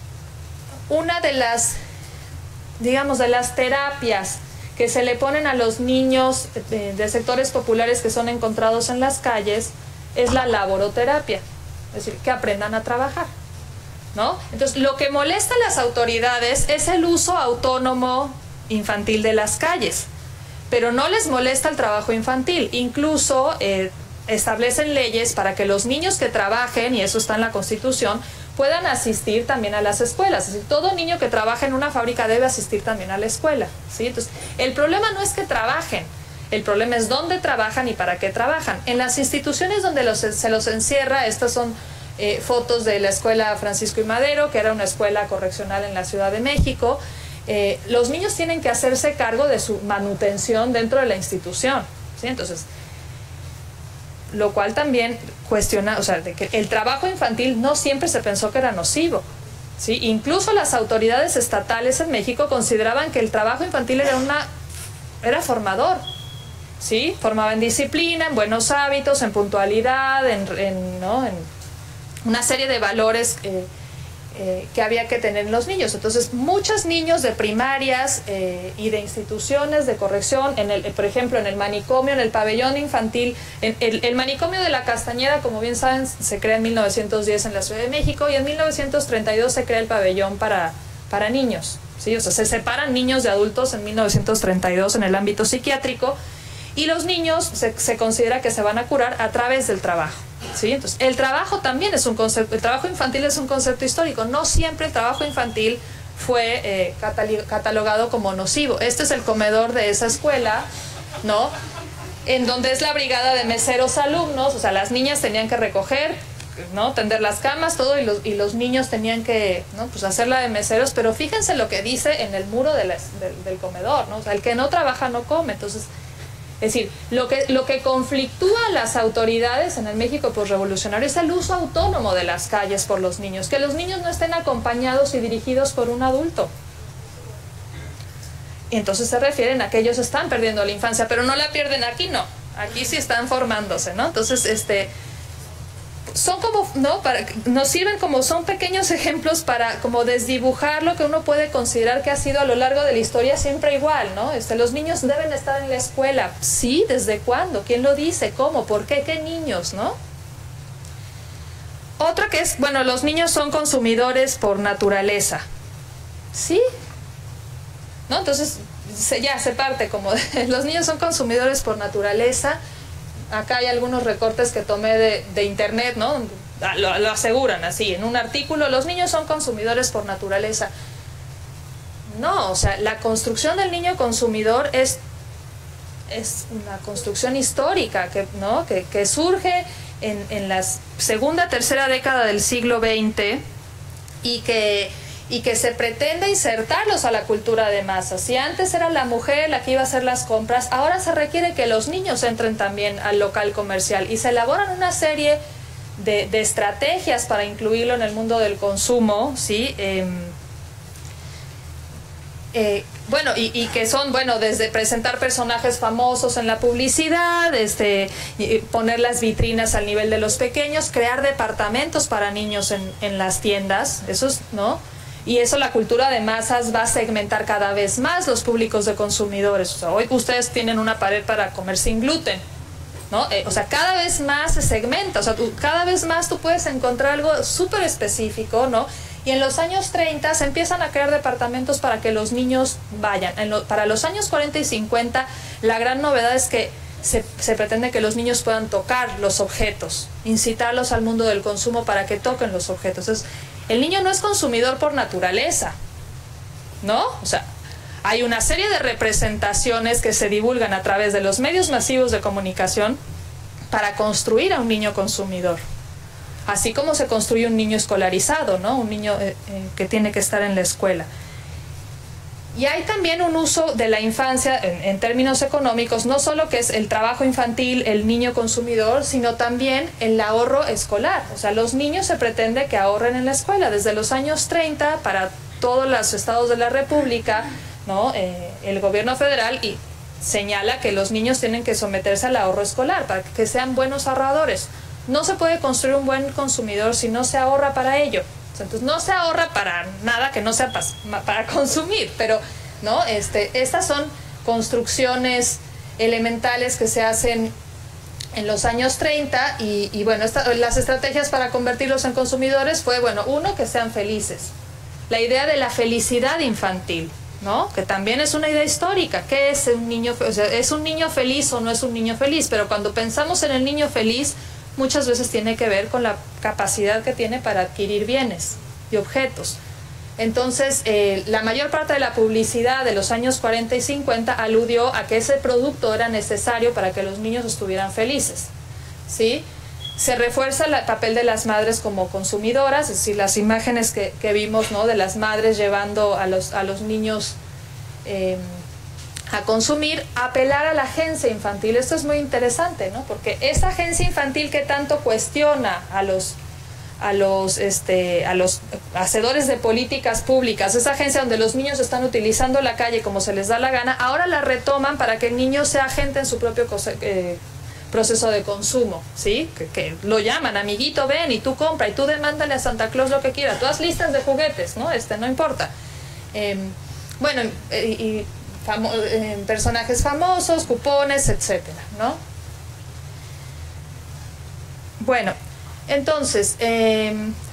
una de las, digamos, de las terapias que se le ponen a los niños de, de sectores populares que son encontrados en las calles es la laboroterapia. Es decir, que aprendan a trabajar, ¿no? Entonces, lo que molesta a las autoridades es el uso autónomo infantil de las calles, pero no les molesta el trabajo infantil. Incluso eh, establecen leyes para que los niños que trabajen, y eso está en la Constitución, puedan asistir también a las escuelas. Es decir, todo niño que trabaja en una fábrica debe asistir también a la escuela, ¿sí? Entonces, el problema no es que trabajen, el problema es dónde trabajan y para qué trabajan. En las instituciones donde los, se los encierra, estas son eh, fotos de la escuela Francisco y Madero, que era una escuela correccional en la Ciudad de México. Eh, los niños tienen que hacerse cargo de su manutención dentro de la institución, ¿sí? Entonces, lo cual también cuestiona, o sea, de que el trabajo infantil no siempre se pensó que era nocivo, ¿sí? Incluso las autoridades estatales en México consideraban que el trabajo infantil era una era formador, ¿sí? Formaba en disciplina, en buenos hábitos, en puntualidad, en, en, ¿no?, en una serie de valores eh, eh, que había que tener en los niños. Entonces, muchos niños de primarias eh, y de instituciones de corrección, en el, por ejemplo, en el manicomio, en el pabellón infantil, en el, el manicomio de la Castañeda, como bien saben, se crea en mil novecientos diez en la Ciudad de México, y en mil novecientos treinta y dos se crea el pabellón para, para niños, ¿sí? O sea, se separan niños de adultos en mil novecientos treinta y dos en el ámbito psiquiátrico, y los niños se, se considera que se van a curar a través del trabajo, ¿sí? Entonces, el trabajo también es un concepto, el trabajo infantil es un concepto histórico. No siempre el trabajo infantil fue eh, catalogado como nocivo. Este es el comedor de esa escuela, ¿no? En donde es la brigada de meseros alumnos, o sea, las niñas tenían que recoger, ¿no? Tender las camas, todo, y los, y los niños tenían que, ¿no? Pues hacerla de meseros, pero fíjense lo que dice en el muro de la, del, del comedor, ¿no? O sea, el que no trabaja no come. Entonces, es decir, lo que, lo que conflictúa a las autoridades en el México posrevolucionario es el uso autónomo de las calles por los niños, que los niños no estén acompañados y dirigidos por un adulto. Y entonces se refieren a que ellos están perdiendo la infancia, pero no la pierden aquí, no. Aquí sí están formándose, ¿no? Entonces, este... son como, ¿no? Para, nos sirven como, son pequeños ejemplos para como desdibujar lo que uno puede considerar que ha sido a lo largo de la historia siempre igual, ¿no? Este, los niños deben estar en la escuela. Sí, ¿desde cuándo? ¿Quién lo dice? ¿Cómo? ¿Por qué? ¿Qué niños? ¿No? Otra que es, bueno, los niños son consumidores por naturaleza. ¿Sí? ¿No? Entonces, se, ya se parte como de, los niños son consumidores por naturaleza. Acá hay algunos recortes que tomé de, de internet, ¿no? Lo, lo aseguran así, en un artículo, los niños son consumidores por naturaleza. No, o sea, la construcción del niño consumidor es, es una construcción histórica, que, ¿no? que, que surge en, en la segunda, tercera década del siglo veinte y que... y que se pretende insertarlos a la cultura de masas. Si antes era la mujer la que iba a hacer las compras, ahora se requiere que los niños entren también al local comercial y se elaboran una serie de, de estrategias para incluirlo en el mundo del consumo, ¿sí? Eh, eh, bueno, y, y que son, bueno, desde presentar personajes famosos en la publicidad, este, poner las vitrinas al nivel de los pequeños, crear departamentos para niños en, en las tiendas, eso es, ¿no? Y eso, la cultura de masas va a segmentar cada vez más los públicos de consumidores. O sea, hoy ustedes tienen una pared para comer sin gluten, ¿no? Eh, o sea, cada vez más se segmenta. O sea, tú, cada vez más tú puedes encontrar algo súper específico, ¿no? Y en los años treinta se empiezan a crear departamentos para que los niños vayan. En lo, para los años cuarenta y cincuenta, la gran novedad es que se, se pretende que los niños puedan tocar los objetos, incitarlos al mundo del consumo para que toquen los objetos. Entonces, el niño no es consumidor por naturaleza, ¿no? O sea, hay una serie de representaciones que se divulgan a través de los medios masivos de comunicación para construir a un niño consumidor. Así como se construye un niño escolarizado, ¿no? Un niño eh, eh, que tiene que estar en la escuela. Y hay también un uso de la infancia en, en términos económicos, no solo que es el trabajo infantil, el niño consumidor, sino también el ahorro escolar. O sea, los niños se pretende que ahorren en la escuela. Desde los años treinta, para todos los estados de la República, ¿no? Eh, el gobierno federal y señala que los niños tienen que someterse al ahorro escolar para que sean buenos ahorradores. No se puede construir un buen consumidor si no se ahorra para ello. Entonces no se ahorra para nada que no sea para, para consumir, pero ¿no? este, estas son construcciones elementales que se hacen en los años treinta y, y bueno, esta, las estrategias para convertirlos en consumidores fue, bueno, uno, que sean felices. La idea de la felicidad infantil, ¿no? Que también es una idea histórica. ¿Qué es un niño? O sea, ¿es un niño feliz o no es un niño feliz? Pero cuando pensamos en el niño feliz, muchas veces tiene que ver con la capacidad que tiene para adquirir bienes y objetos. Entonces, eh, la mayor parte de la publicidad de los años cuarenta y cincuenta aludió a que ese producto era necesario para que los niños estuvieran felices, ¿sí? Se refuerza el papel de las madres como consumidoras, es decir, las imágenes que, que vimos, ¿no? De las madres llevando a los, a los niños eh, a consumir, apelar a la agencia infantil. Esto es muy interesante, ¿no? Porque esa agencia infantil que tanto cuestiona a los, a los, este, a los hacedores de políticas públicas, esa agencia donde los niños están utilizando la calle como se les da la gana, ahora la retoman para que el niño sea agente en su propio eh, proceso de consumo, ¿sí? Que, que lo llaman, amiguito, ven y tú compra y tú demándale a Santa Claus lo que quiera, tú haz listas de juguetes, ¿no? Este, no importa. Eh, bueno, eh, y Famo eh, personajes famosos, cupones, etcétera, ¿no? Bueno, entonces, eh,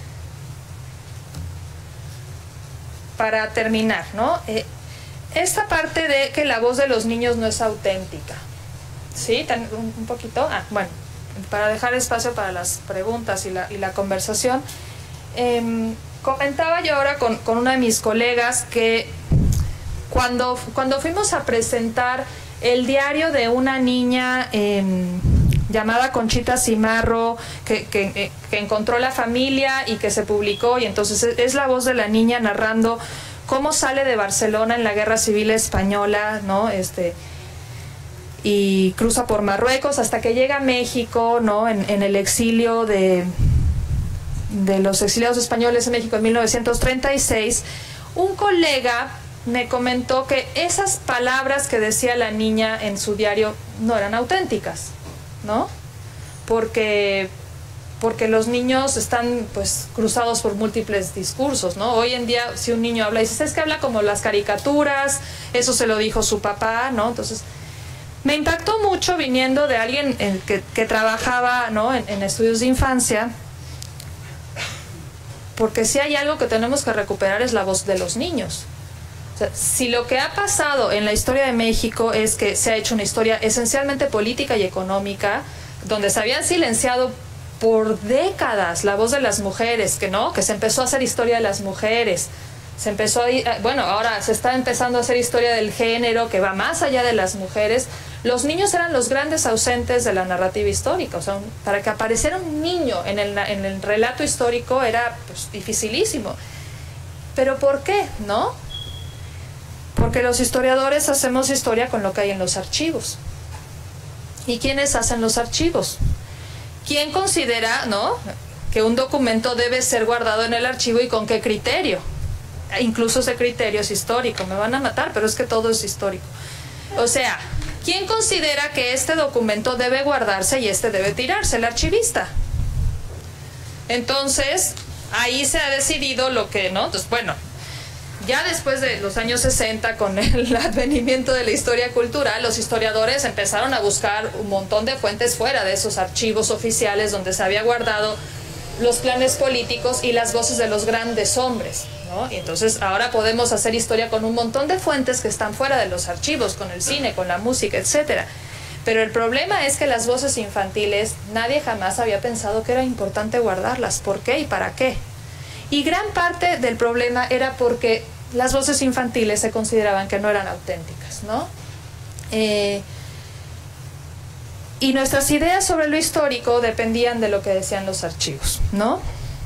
para terminar, ¿no? Eh, esta parte de que la voz de los niños no es auténtica, ¿sí? Un, un poquito, ah, bueno, para dejar espacio para las preguntas y la, y la conversación. Eh, comentaba yo ahora con, con una de mis colegas que cuando, cuando fuimos a presentar el diario de una niña eh, llamada Conchita Cimarro, que, que, que encontró la familia y que se publicó, y entonces es la voz de la niña narrando cómo sale de Barcelona en la Guerra Civil Española, ¿no? Este, y cruza por Marruecos hasta que llega a México, ¿no? En, en el exilio de, de los exiliados españoles en México en mil novecientos treinta y seis, un colega me comentó que esas palabras que decía la niña en su diario no eran auténticas, ¿no? Porque, porque los niños están pues cruzados por múltiples discursos, ¿no? Hoy en día si un niño habla y dice, es que habla como las caricaturas, eso se lo dijo su papá, ¿no? Entonces me impactó mucho viniendo de alguien en que, que trabajaba, ¿no? en, en estudios de infancia, porque si hay algo que tenemos que recuperar es la voz de los niños. O sea, si lo que ha pasado en la historia de México es que se ha hecho una historia esencialmente política y económica, donde se habían silenciado por décadas la voz de las mujeres, que no, que se empezó a hacer historia de las mujeres, se empezó a, bueno, ahora se está empezando a hacer historia del género, que va más allá de las mujeres. Los niños eran los grandes ausentes de la narrativa histórica, o sea, para que apareciera un niño en el, en el relato histórico era pues, dificilísimo. ¿Pero por qué? ¿No? Porque los historiadores hacemos historia con lo que hay en los archivos. ¿Y quiénes hacen los archivos? ¿Quién considera, ¿no?, que un documento debe ser guardado en el archivo y con qué criterio? Incluso ese criterio es histórico. Me van a matar, pero es que todo es histórico. O sea, ¿quién considera que este documento debe guardarse y este debe tirarse? El archivista. Entonces, ahí se ha decidido lo que, ¿no? Entonces, bueno, ya después de los años sesenta, con el advenimiento de la historia cultural, los historiadores empezaron a buscar un montón de fuentes fuera de esos archivos oficiales donde se había guardado los planes políticos y las voces de los grandes hombres, ¿no? Y entonces ahora podemos hacer historia con un montón de fuentes que están fuera de los archivos, con el cine, con la música, etcétera. Pero el problema es que las voces infantiles, nadie jamás había pensado que era importante guardarlas. ¿Por qué y para qué? Y gran parte del problema era porque las voces infantiles se consideraban que no eran auténticas, ¿no? Eh, y nuestras ideas sobre lo histórico dependían de lo que decían los archivos, ¿no?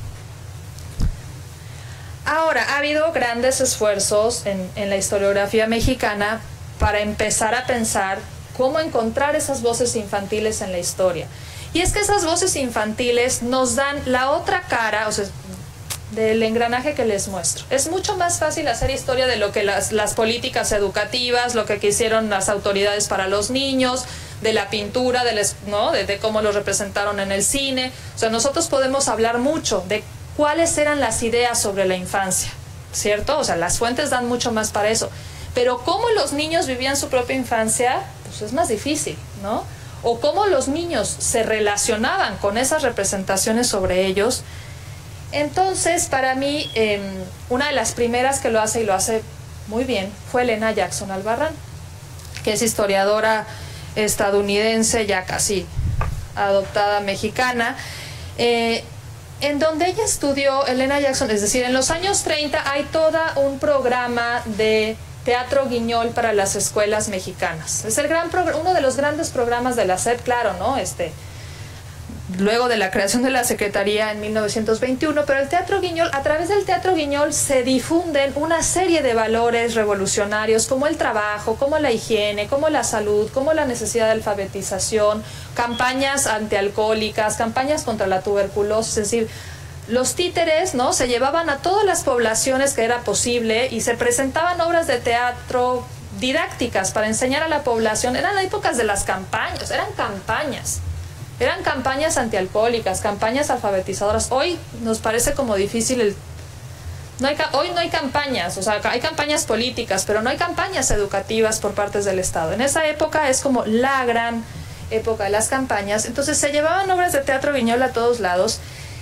Ahora, ha habido grandes esfuerzos en, en la historiografía mexicana para empezar a pensar cómo encontrar esas voces infantiles en la historia. Y es que esas voces infantiles nos dan la otra cara, o sea, del engranaje que les muestro. Es mucho más fácil hacer historia de lo que las, las políticas educativas, lo que quisieron las autoridades para los niños, de la pintura, de, les, ¿no? de, de cómo lo representaron en el cine. O sea, nosotros podemos hablar mucho de cuáles eran las ideas sobre la infancia, ¿cierto? O sea, las fuentes dan mucho más para eso. Pero cómo los niños vivían su propia infancia, pues es más difícil, ¿no? O cómo los niños se relacionaban con esas representaciones sobre ellos. Entonces, para mí, eh, una de las primeras que lo hace y lo hace muy bien fue Elena Jackson Albarrán, que es historiadora estadounidense, ya casi adoptada mexicana, eh, en donde ella estudió, Elena Jackson, es decir, en los años treinta hay todo un programa de teatro guiñol para las escuelas mexicanas. Es el gran uno de los grandes programas de la S E P, claro, ¿no? Este, luego de la creación de la Secretaría en mil novecientos veintiuno, pero el teatro guiñol, a través del teatro guiñol se difunden una serie de valores revolucionarios como el trabajo, como la higiene, como la salud, como la necesidad de alfabetización, campañas antialcohólicas, campañas contra la tuberculosis. Es decir, los títeres, ¿no?, se llevaban a todas las poblaciones que era posible y se presentaban obras de teatro didácticas para enseñar a la población. Eran épocas de las campañas, eran campañas. Eran campañas antialcohólicas, campañas alfabetizadoras. Hoy nos parece como difícil el... No hay, hoy no hay campañas, o sea, hay campañas políticas, pero no hay campañas educativas por partes del Estado. En esa época es como la gran época de las campañas. Entonces se llevaban obras de teatro guiñol a todos lados.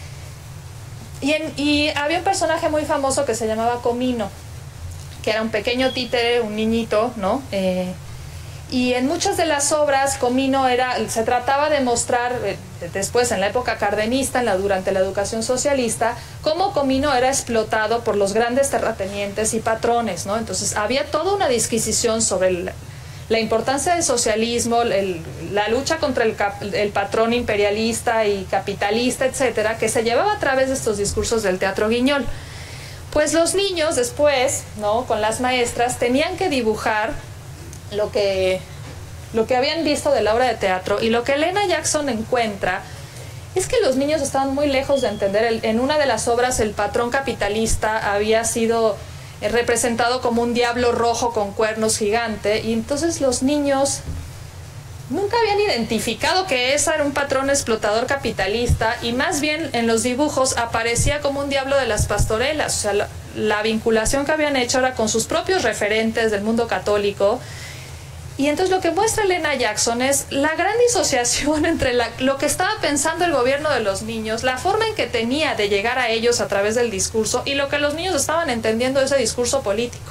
Y, en, y había un personaje muy famoso que se llamaba Comino, que era un pequeño títere, un niñito, ¿no? Eh, Y en muchas de las obras, Comino era, se trataba de mostrar, después en la época cardenista, en la, durante la educación socialista, cómo Comino era explotado por los grandes terratenientes y patrones, ¿no? Entonces había toda una disquisición sobre el, la importancia del socialismo, el, la lucha contra el, cap, el patrón imperialista y capitalista, etcétera, que se llevaba a través de estos discursos del teatro Guiñol. Pues los niños después, ¿no?, con las maestras, tenían que dibujar lo que, lo que habían visto de la obra de teatro, y lo que Elena Jackson encuentra es que los niños estaban muy lejos de entender. El, en una de las obras el patrón capitalista había sido representado como un diablo rojo con cuernos gigante, y entonces los niños nunca habían identificado que ese era un patrón explotador capitalista, y más bien en los dibujos aparecía como un diablo de las pastorelas. O sea, la, la vinculación que habían hecho era con sus propios referentes del mundo católico. Y entonces lo que muestra Elena Jackson es la gran disociación entre la, lo que estaba pensando el gobierno de los niños, la forma en que tenía de llegar a ellos a través del discurso, y lo que los niños estaban entendiendo de ese discurso político.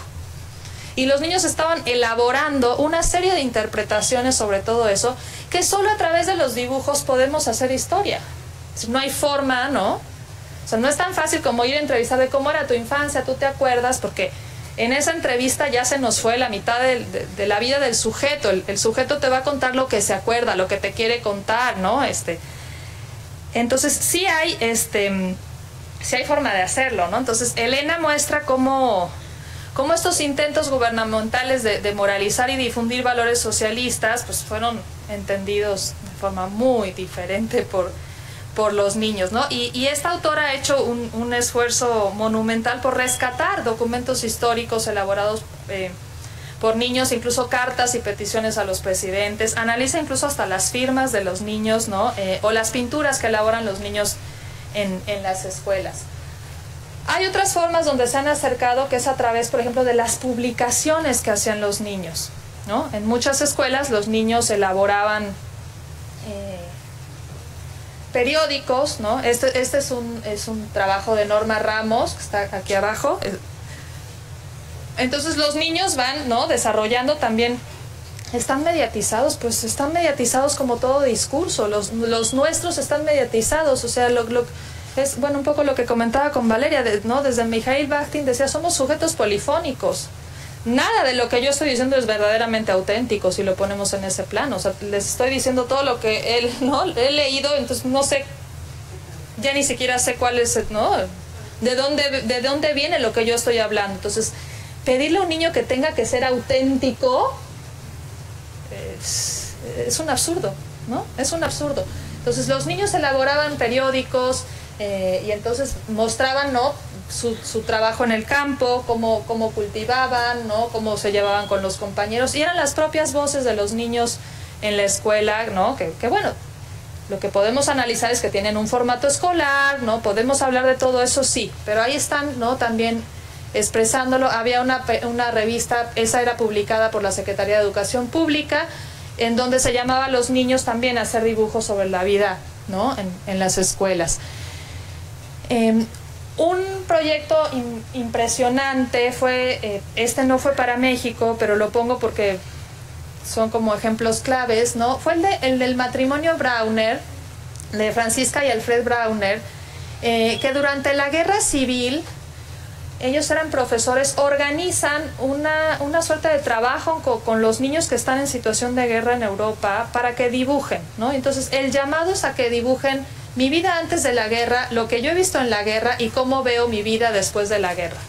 Y los niños estaban elaborando una serie de interpretaciones sobre todo eso, que solo a través de los dibujos podemos hacer historia. No hay forma, ¿no? O sea, no es tan fácil como ir a entrevistar de cómo era tu infancia, tú te acuerdas, porque en esa entrevista ya se nos fue la mitad de, de, de la vida del sujeto. El, el sujeto te va a contar lo que se acuerda, lo que te quiere contar, ¿no? Este, entonces sí hay, este, sí hay forma de hacerlo, ¿no? Entonces Elena muestra cómo, cómo estos intentos gubernamentales de, de moralizar y difundir valores socialistas pues fueron entendidos de forma muy diferente por por los niños, ¿no? Y, y esta autora ha hecho un, un esfuerzo monumental por rescatar documentos históricos elaborados eh, por niños, incluso cartas y peticiones a los presidentes, analiza incluso hasta las firmas de los niños, ¿no? Eh, o las pinturas que elaboran los niños en, en las escuelas. Hay otras formas donde se han acercado, que es a través, por ejemplo, de las publicaciones que hacían los niños, ¿no? En muchas escuelas los niños elaboraban eh, periódicos, ¿no? Este, este es, un, es un trabajo de Norma Ramos, que está aquí abajo. Entonces los niños van, ¿no?, desarrollando también, están mediatizados, pues están mediatizados como todo discurso, los, los nuestros están mediatizados, o sea, lo, lo, es, bueno, un poco lo que comentaba con Valeria, de, ¿no? Desde Mikhail Bakhtin decía, somos sujetos polifónicos. Nada de lo que yo estoy diciendo es verdaderamente auténtico si lo ponemos en ese plano. O sea, les estoy diciendo todo lo que él, ¿no?, he leído, entonces no sé, ya ni siquiera sé cuál es, ¿no?, de dónde, de dónde viene lo que yo estoy hablando. Entonces, pedirle a un niño que tenga que ser auténtico es, es un absurdo, ¿no? Es un absurdo. Entonces, los niños elaboraban periódicos eh, y entonces mostraban, ¿no?, Su, su trabajo en el campo, cómo, cómo cultivaban, ¿no?, cómo se llevaban con los compañeros, y eran las propias voces de los niños en la escuela, ¿no?, que, que bueno, lo que podemos analizar es que tienen un formato escolar, ¿no?, podemos hablar de todo eso, sí, pero ahí están, ¿no?, también expresándolo. Había una, una revista, esa era publicada por la Secretaría de Educación Pública, en donde se llamaba a los niños también a hacer dibujos sobre la vida, ¿no?, en, en las escuelas. Eh, Un proyecto in, impresionante fue, eh, este no fue para México, pero lo pongo porque son como ejemplos claves, ¿no? Fue el, de, el del matrimonio Brauner, de Francisca y Alfred Brauner, eh, que durante la Guerra Civil, ellos eran profesores, organizan una, una suerte de trabajo con, con los niños que están en situación de guerra en Europa para que dibujen, ¿no? Entonces, el llamado es a que dibujen mi vida antes de la guerra, lo que yo he visto en la guerra y cómo veo mi vida después de la guerra.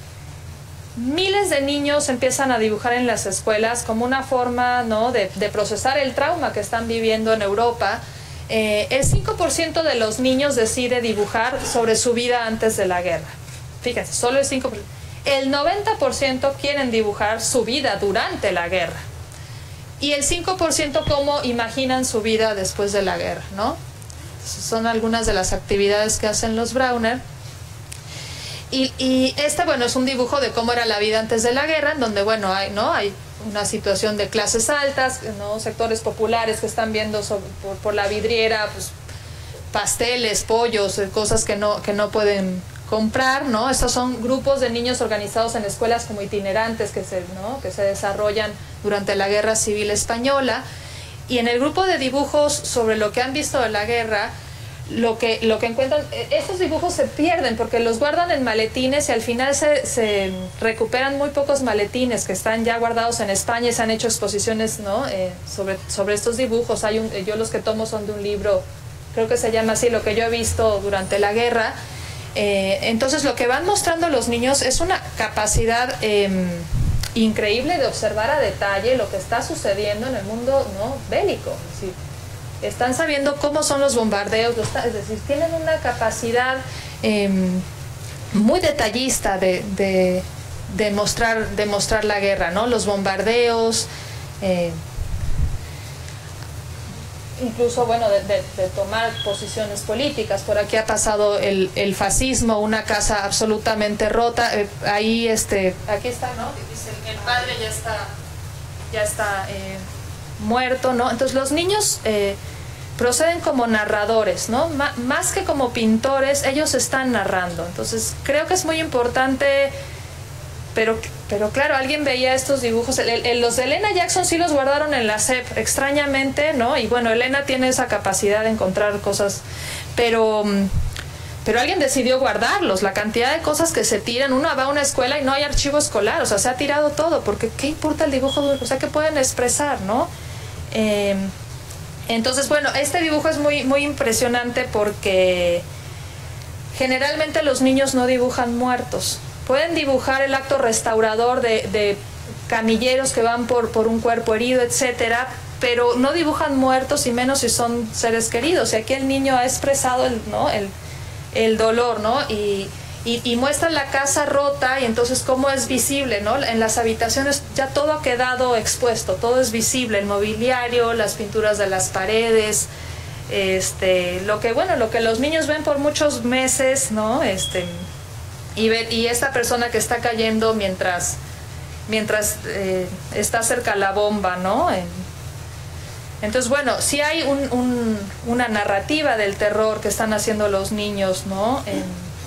Miles de niños empiezan a dibujar en las escuelas como una forma, ¿no?, de, de procesar el trauma que están viviendo en Europa. Eh, el cinco por ciento de los niños decide dibujar sobre su vida antes de la guerra. Fíjense, solo el cinco por ciento. El noventa por ciento quieren dibujar su vida durante la guerra. Y el cinco por ciento cómo imaginan su vida después de la guerra, ¿no? Son algunas de las actividades que hacen los Brauner. Y, y este, bueno, es un dibujo de cómo era la vida antes de la guerra, en donde, bueno, hay, ¿no?, hay una situación de clases altas, ¿no?, sectores populares que están viendo sobre, por, por la vidriera, pues, pasteles, pollos, cosas que no, que no pueden comprar, ¿no? Estos son grupos de niños organizados en escuelas como itinerantes que se, ¿no?, que se desarrollan durante la Guerra Civil Española. Y en el grupo de dibujos sobre lo que han visto de la guerra, lo que, lo que encuentran, estos dibujos se pierden porque los guardan en maletines y al final se, se recuperan muy pocos maletines que están ya guardados en España y se han hecho exposiciones, ¿no? eh, sobre, sobre estos dibujos. Hay un, yo los que tomo son de un libro, creo que se llama así, Lo que yo he visto durante la guerra. Eh, entonces lo que van mostrando los niños es una capacidad eh, increíble de observar a detalle lo que está sucediendo en el mundo, ¿no?, bélico. Es decir, están sabiendo cómo son los bombardeos, es decir, tienen una capacidad eh, muy detallista de, de, de, mostrar, de mostrar la guerra, ¿no? Los bombardeos, eh, incluso, bueno, de, de, de tomar posiciones políticas. Por aquí ha pasado el, el fascismo, una casa absolutamente rota. Eh, ahí, este, aquí está, ¿no? Dice, el padre ya está, ya está eh, muerto, ¿no? Entonces los niños eh, proceden como narradores, ¿no? M- más que como pintores, ellos están narrando. Entonces creo que es muy importante, pero, pero claro, alguien veía estos dibujos. El, el, los de Elena Jackson sí los guardaron en la S E P, extrañamente, ¿no? Y bueno, Elena tiene esa capacidad de encontrar cosas, pero... Pero alguien decidió guardarlos. La cantidad de cosas que se tiran, uno va a una escuela y no hay archivo escolar, o sea, se ha tirado todo, porque ¿qué importa el dibujo? O sea, ¿qué pueden expresar, no? Eh, entonces, bueno, este dibujo es muy, muy impresionante porque generalmente los niños no dibujan muertos. Pueden dibujar el acto restaurador de, de camilleros que van por, por un cuerpo herido, etcétera, pero no dibujan muertos y menos si son seres queridos. Y aquí el niño ha expresado el, ¿no? el el dolor, ¿no? Y, y, y muestra la casa rota y entonces cómo es visible, ¿no? En las habitaciones ya todo ha quedado expuesto, todo es visible, el mobiliario, las pinturas de las paredes, este, lo que, bueno, lo que los niños ven por muchos meses, ¿no? Este, y, ve, y esta persona que está cayendo mientras, mientras eh, está cerca la bomba, ¿no? En, Entonces, bueno, sí hay un, un, una narrativa del terror que están haciendo los niños, ¿no? En,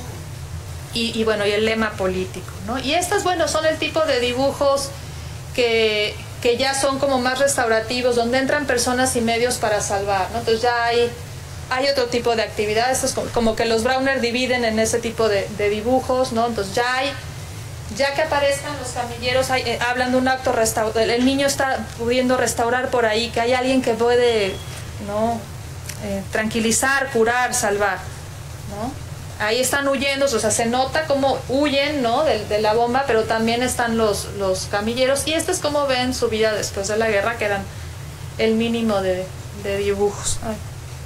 y, y bueno, y el lema político, ¿no? Y estas, bueno, son el tipo de dibujos que, que ya son como más restaurativos, donde entran personas y medios para salvar, ¿no? Entonces ya hay, hay otro tipo de actividades, es como, como que los Brauner dividen en ese tipo de, de dibujos, ¿no? Entonces ya hay... Ya que aparezcan los camilleros, hay, eh, hablan de un acto restaurador, el niño está pudiendo restaurar por ahí, que hay alguien que puede, ¿no? eh, tranquilizar, curar, salvar, ¿no? Ahí están huyendo, o sea, se nota cómo huyen, ¿no? de, de la bomba, pero también están los, los camilleros, y este es como ven su vida después de la guerra, que eran el mínimo de, de dibujos. Ay.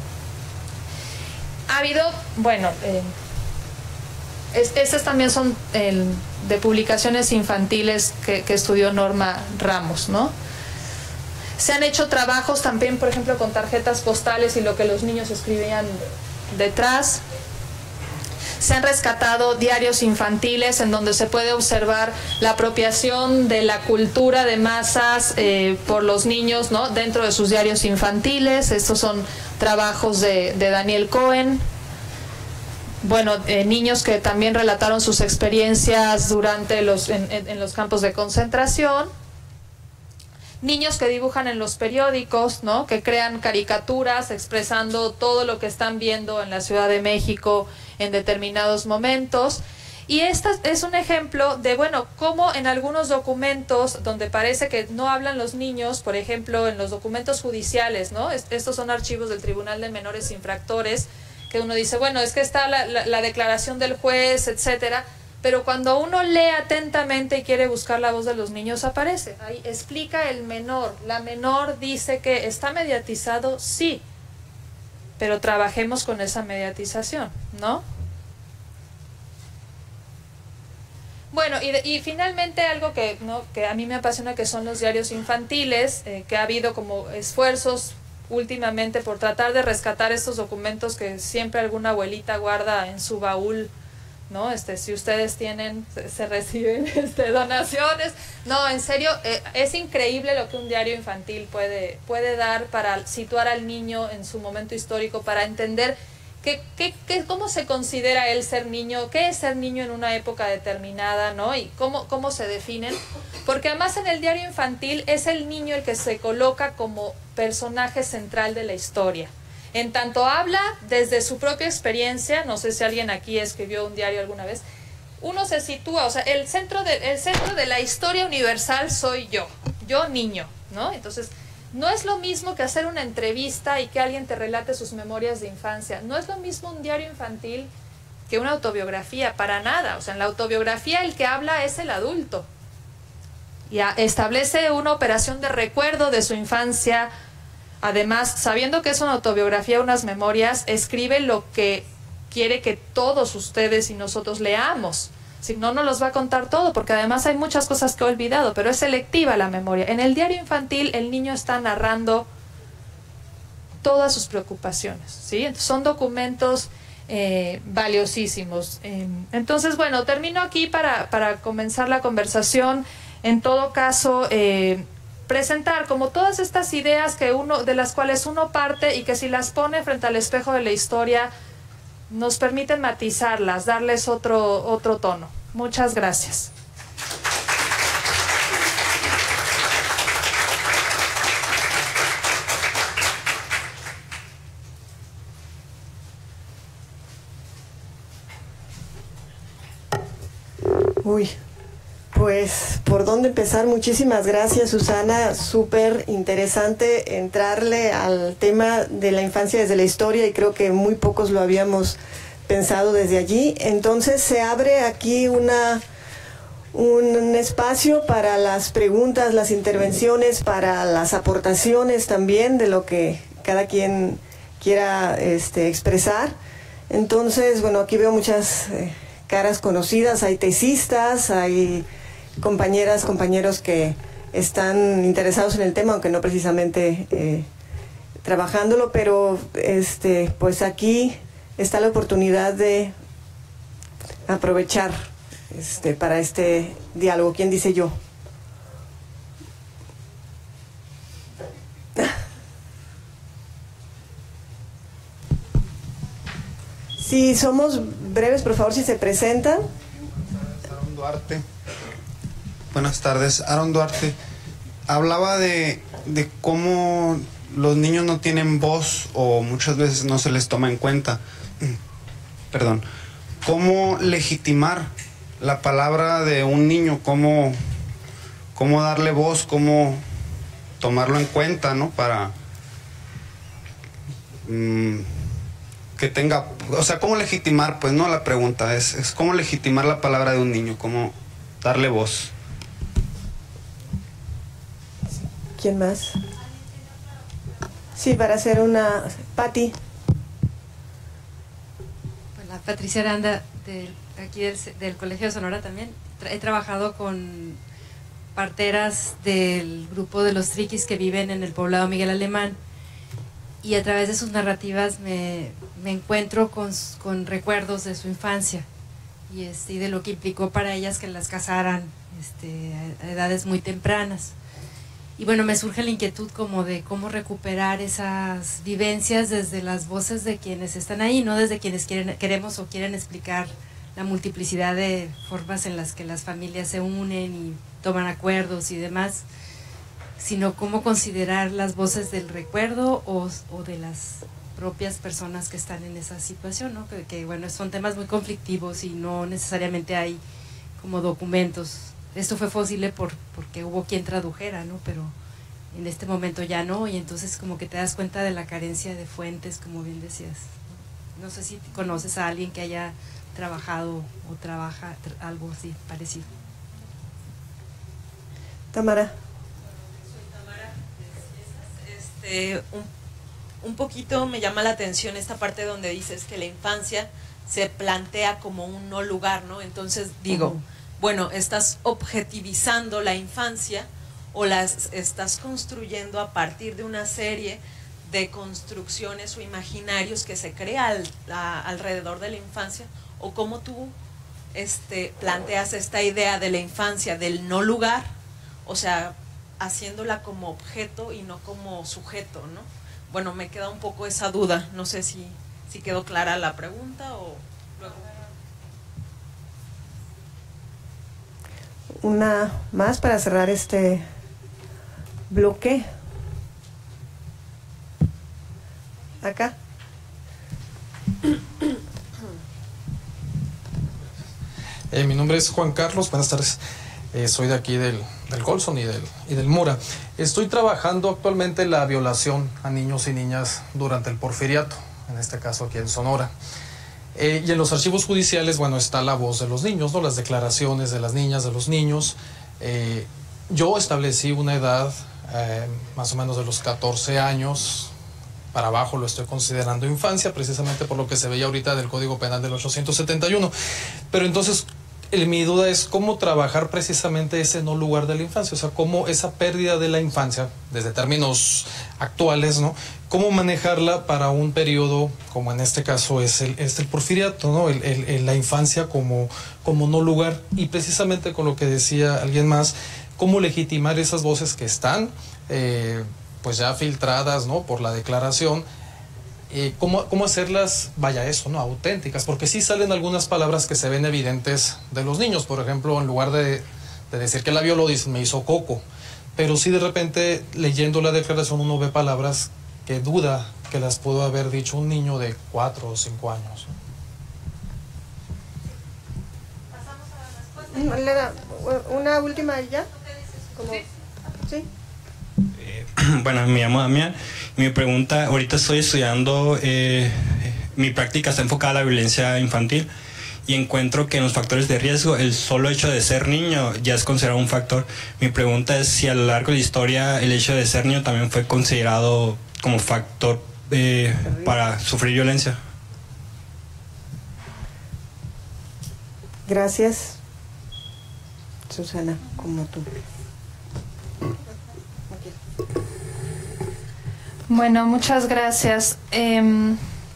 Ha habido, bueno... Eh, Es, estas también son el, de publicaciones infantiles que, que estudió Norma Ramos, ¿no? Se han hecho trabajos también, por ejemplo, con tarjetas postales y lo que los niños escribían detrás. Se han rescatado diarios infantiles en donde se puede observar la apropiación de la cultura de masas eh, por los niños, ¿no? Dentro de sus diarios infantiles. Estos son trabajos de, de Daniel Cohen. Bueno, eh, niños que también relataron sus experiencias durante los, en, en, en los campos de concentración. Niños que dibujan en los periódicos, ¿no? Que crean caricaturas expresando todo lo que están viendo en la Ciudad de México en determinados momentos. Y este es un ejemplo de, bueno, cómo en algunos documentos donde parece que no hablan los niños, por ejemplo, en los documentos judiciales, ¿no? Estos son archivos del Tribunal de Menores Infractores, que uno dice, bueno, es que está la, la, la declaración del juez, etcétera, pero cuando uno lee atentamente y quiere buscar la voz de los niños, aparece. Ahí explica el menor. La menor dice que está mediatizado, sí, pero trabajemos con esa mediatización, ¿no? Bueno, y, de, y finalmente algo que, ¿no? que a mí me apasiona, que son los diarios infantiles, eh, que ha habido como esfuerzos últimamente por tratar de rescatar estos documentos que siempre alguna abuelita guarda en su baúl, ¿no? Este, si ustedes tienen, se, se reciben este, donaciones. No, en serio, eh, es increíble lo que un diario infantil puede, puede dar para situar al niño en su momento histórico, para entender ¿Qué, qué, qué, ¿Cómo se considera él ser niño? ¿Qué es ser niño en una época determinada, ¿no? Y cómo, cómo se definen. Porque además en el diario infantil es el niño el que se coloca como personaje central de la historia. En tanto habla desde su propia experiencia, no sé si alguien aquí escribió un diario alguna vez, uno se sitúa, o sea, el centro de, el centro de la historia universal soy yo, yo niño, ¿no? Entonces, no es lo mismo que hacer una entrevista y que alguien te relate sus memorias de infancia. No es lo mismo un diario infantil que una autobiografía, para nada. O sea, en la autobiografía el que habla es el adulto. Y establece una operación de recuerdo de su infancia. Además, sabiendo que es una autobiografía, unas memorias, escribe lo que quiere que todos ustedes y nosotros leamos. Si no, no los va a contar todo, porque además hay muchas cosas que he olvidado, pero es selectiva la memoria. En el diario infantil, el niño está narrando todas sus preocupaciones, ¿sí? Entonces, son documentos eh, valiosísimos. Eh, entonces, bueno, termino aquí para, para comenzar la conversación. En todo caso, eh, presentar como todas estas ideas que uno, de las cuales uno parte y que si las pone frente al espejo de la historia, nos permiten matizarlas, darles otro, otro tono. Muchas gracias. Uy, pues, ¿por dónde empezar? Muchísimas gracias, Susana. Súper interesante entrarle al tema de la infancia desde la historia y creo que muy pocos lo habíamos pensado desde allí. Entonces, se abre aquí una, un espacio para las preguntas, las intervenciones, para las aportaciones también de lo que cada quien quiera este, expresar. Entonces, bueno, aquí veo muchas eh, caras conocidas, hay tesistas, hay compañeras, compañeros que están interesados en el tema, aunque no precisamente eh, trabajándolo, pero este, pues aquí está la oportunidad de aprovechar este, para este diálogo. ¿Quién dice yo? Si somos breves, por favor, si se presentan. Aaron Duarte. Buenas tardes, Aaron Duarte. Hablaba de, de cómo los niños no tienen voz o muchas veces no se les toma en cuenta. Perdón. ¿Cómo legitimar la palabra de un niño? ¿Cómo, cómo darle voz? ¿Cómo tomarlo en cuenta, ¿no? Para mmm, que tenga... O sea, ¿cómo legitimar? Pues no, la pregunta es, es ¿cómo legitimar la palabra de un niño? ¿Cómo darle voz? ¿Quién más? Sí, para hacer una... Pati. Hola, Patricia Aranda, de aquí del, del Colegio de Sonora también. Tra he trabajado con parteras del grupo de los Triquis que viven en el poblado Miguel Alemán, y a través de sus narrativas me, me encuentro con, con recuerdos de su infancia y, este, y de lo que implicó para ellas que las casaran este, a, a edades muy tempranas. Y bueno, me surge la inquietud como de cómo recuperar esas vivencias desde las voces de quienes están ahí, no desde quienes quieren, queremos o quieren explicar la multiplicidad de formas en las que las familias se unen y toman acuerdos y demás, sino cómo considerar las voces del recuerdo o, o de las propias personas que están en esa situación, ¿no? Que, que bueno, son temas muy conflictivos y no necesariamente hay como documentos. Esto fue posible por, porque hubo quien tradujera, ¿no? Pero en este momento ya no, y entonces como que te das cuenta de la carencia de fuentes, como bien decías. No sé si conoces a alguien que haya trabajado o trabaja tra algo así parecido. Tamara. Este, un, un poquito me llama la atención esta parte donde dices que la infancia se plantea como un no lugar, ¿no? Entonces digo, uh-huh. bueno, estás objetivizando la infancia o las estás construyendo a partir de una serie de construcciones o imaginarios que se crea al, a, alrededor de la infancia, o cómo tú este, planteas esta idea de la infancia, del no lugar, o sea, haciéndola como objeto y no como sujeto, ¿no? Bueno, me queda un poco esa duda, no sé si, si quedó clara la pregunta o luego. Una más para cerrar este bloque. Acá. Eh, mi nombre es Juan Carlos, buenas tardes. Eh, soy de aquí del, del Colson y del, y del Mura. Estoy trabajando actualmente la violación a niños y niñas durante el porfiriato, en este caso aquí en Sonora. Eh, y en los archivos judiciales, bueno, está la voz de los niños, ¿no? Las declaraciones de las niñas, de los niños. Eh, yo establecí una edad eh, más o menos de los catorce años para abajo, lo estoy considerando infancia, precisamente por lo que se veía ahorita del Código Penal del ochocientos setenta y uno. Pero entonces, el, mi duda es cómo trabajar precisamente ese no lugar de la infancia, o sea, cómo esa pérdida de la infancia, desde términos actuales, ¿no? Cómo manejarla para un periodo, como en este caso es el, es el porfiriato, ¿no? El, el, el, la infancia como, como no lugar, y precisamente con lo que decía alguien más, cómo legitimar esas voces que están, eh, pues ya filtradas, ¿no? Por la declaración, eh, cómo, cómo hacerlas, vaya eso, ¿no? Auténticas, porque sí salen algunas palabras que se ven evidentes de los niños, por ejemplo, en lugar de, de decir que la violó, dicen me hizo coco, pero sí de repente leyendo la declaración uno ve palabras que duda que las pudo haber dicho un niño de cuatro o cinco años. Una última ya. Como, ¿sí? Eh, bueno, me llamo Damián. Mi pregunta, ahorita estoy estudiando, eh, mi práctica está enfocada a la violencia infantil y encuentro que en los factores de riesgo el solo hecho de ser niño ya es considerado un factor. Mi pregunta es si a lo largo de la historia el hecho de ser niño también fue considerado como factor eh, para sufrir violencia. Gracias. Susana, como tú. Bueno, muchas gracias. Eh,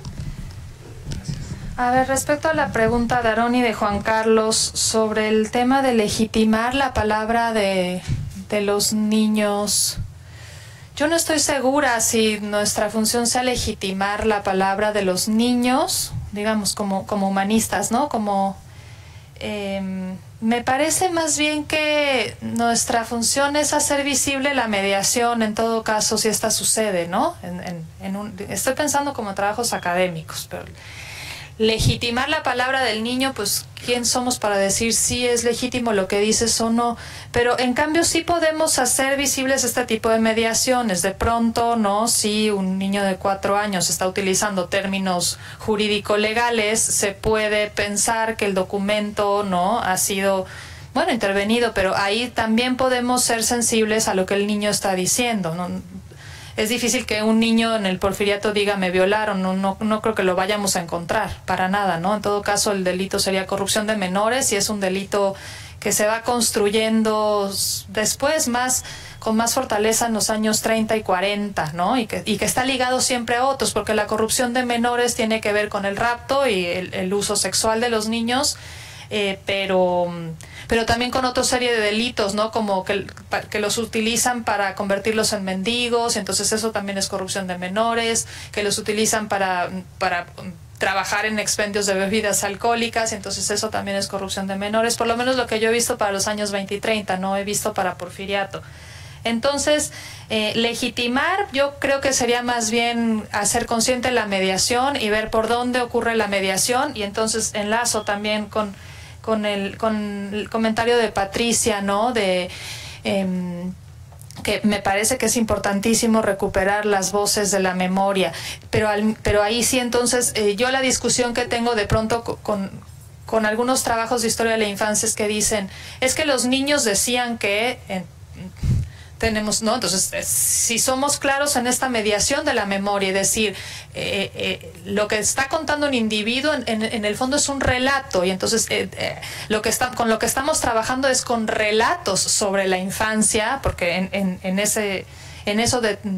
a ver, respecto a la pregunta de Aarón y de Juan Carlos sobre el tema de legitimar la palabra de, de los niños, yo no estoy segura si nuestra función sea legitimar la palabra de los niños, digamos, como, como humanistas, ¿no? Como... Eh, me parece más bien que nuestra función es hacer visible la mediación en todo caso si esta sucede, ¿no? En, en, en un, estoy pensando como trabajos académicos, pero legitimar la palabra del niño, pues quién somos para decir si es legítimo lo que dices o no, pero en cambio sí podemos hacer visibles este tipo de mediaciones. De pronto, ¿no? Si un niño de cuatro años está utilizando términos jurídico-legales, se puede pensar que el documento, ¿no? Ha sido, bueno, intervenido, pero ahí también podemos ser sensibles a lo que el niño está diciendo, ¿no? Es difícil que un niño en el porfiriato diga me violaron, no, no, no creo que lo vayamos a encontrar, para nada, ¿no? En todo caso el delito sería corrupción de menores y es un delito que se va construyendo después más con más fortaleza en los años treinta y cuarenta, ¿no? Y que, y que está ligado siempre a otros, porque la corrupción de menores tiene que ver con el rapto y el, el uso sexual de los niños, eh, pero... pero también con otra serie de delitos, ¿no? Como que, que los utilizan para convertirlos en mendigos, entonces eso también es corrupción de menores, que los utilizan para, para trabajar en expendios de bebidas alcohólicas, entonces eso también es corrupción de menores, por lo menos lo que yo he visto para los años veinte y treinta, no he visto para porfiriato. Entonces, eh, legitimar, yo creo que sería más bien hacer consciente la mediación y ver por dónde ocurre la mediación, y entonces enlazo también con... Con el, con el comentario de Patricia, ¿no? De eh, que me parece que es importantísimo recuperar las voces de la memoria, pero al, pero ahí sí entonces eh, yo la discusión que tengo de pronto con, con algunos trabajos de historia de la infancia es que dicen, es que los niños decían que... Eh, tenemos, ¿no? Entonces, si somos claros en esta mediación de la memoria, es decir, eh, eh, lo que está contando un individuo en, en, en el fondo es un relato, y entonces eh, eh, lo que está, con lo que estamos trabajando es con relatos sobre la infancia, porque en, en, en ese, en eso de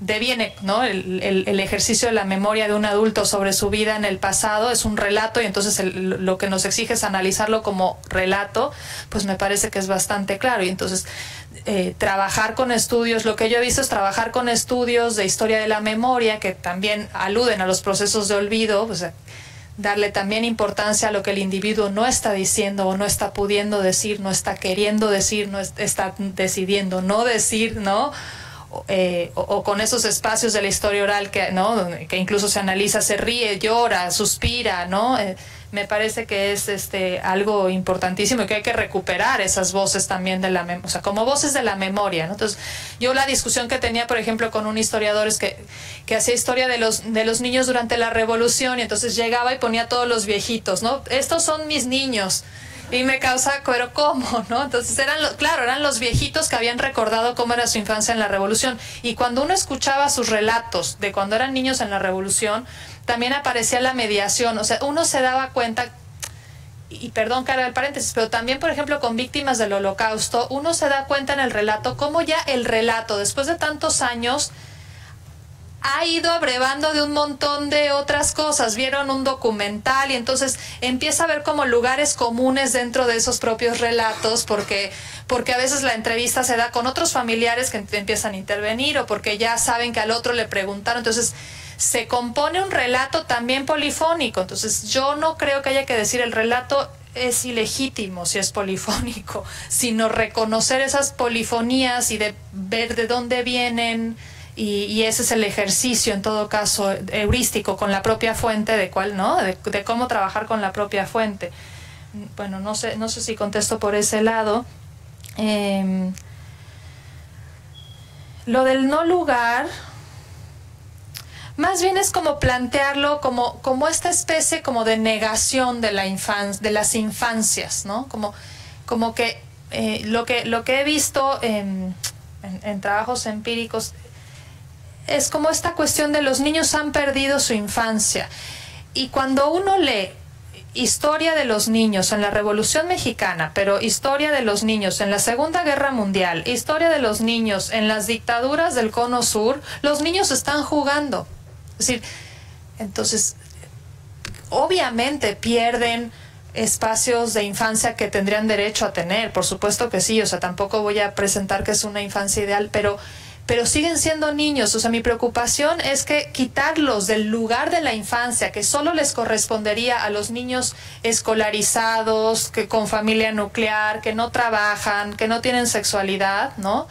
deviene, ¿no? El, el, el ejercicio de la memoria de un adulto sobre su vida en el pasado es un relato, y entonces el, lo que nos exige es analizarlo como relato, pues me parece que es bastante claro. Y entonces eh, trabajar con estudios, lo que yo he visto es trabajar con estudios de historia de la memoria que también aluden a los procesos de olvido, pues, darle también importancia a lo que el individuo no está diciendo o no está pudiendo decir, no está queriendo decir, no está decidiendo no decir, ¿no? Eh, o, o con esos espacios de la historia oral que, ¿no? que incluso se analiza, se ríe, llora, suspira, ¿no? Eh, me parece que es este algo importantísimo y que hay que recuperar esas voces también de la memoria, o sea, como voces de la memoria, ¿no? Entonces, yo la discusión que tenía, por ejemplo, con un historiador es que, que hacía historia de los, de los niños durante la Revolución, y entonces llegaba y ponía a todos los viejitos, ¿no? Estos son mis niños. Y me causa, pero ¿cómo? ¿No? Entonces eran, los, claro, eran los viejitos que habían recordado cómo era su infancia en la Revolución. Y cuando uno escuchaba sus relatos de cuando eran niños en la Revolución, también aparecía la mediación. O sea, uno se daba cuenta, y perdón que haga el paréntesis, pero también, por ejemplo, con víctimas del Holocausto, uno se da cuenta en el relato cómo ya el relato, después de tantos años, ha ido abrevando de un montón de otras cosas. Vieron un documental y entonces empieza a ver como lugares comunes dentro de esos propios relatos, porque, porque a veces la entrevista se da con otros familiares que empiezan a intervenir, o porque ya saben que al otro le preguntaron. Entonces se compone un relato también polifónico. Entonces yo no creo que haya que decir el relato es ilegítimo si es polifónico, sino reconocer esas polifonías y de ver de dónde vienen. Y, y ese es el ejercicio, en todo caso, heurístico con la propia fuente, de cuál, ¿no? De, de cómo trabajar con la propia fuente. Bueno, no sé, no sé si contesto por ese lado. Eh, lo del no lugar, más bien es como plantearlo como, como esta especie como de negación de la infancia, de las infancias, ¿no? Como, como que, eh, lo que lo que he visto en, en, en trabajos empíricos es como esta cuestión de los niños han perdido su infancia. Y cuando uno lee historia de los niños en la Revolución Mexicana, pero historia de los niños en la Segunda Guerra Mundial, historia de los niños en las dictaduras del Cono Sur, los niños están jugando. Es decir, entonces, obviamente pierden espacios de infancia que tendrían derecho a tener, por supuesto que sí, o sea, tampoco voy a presentar que es una infancia ideal, pero pero siguen siendo niños. O sea, mi preocupación es que quitarlos del lugar de la infancia que solo les correspondería a los niños escolarizados, que con familia nuclear, que no trabajan, que no tienen sexualidad, ¿no?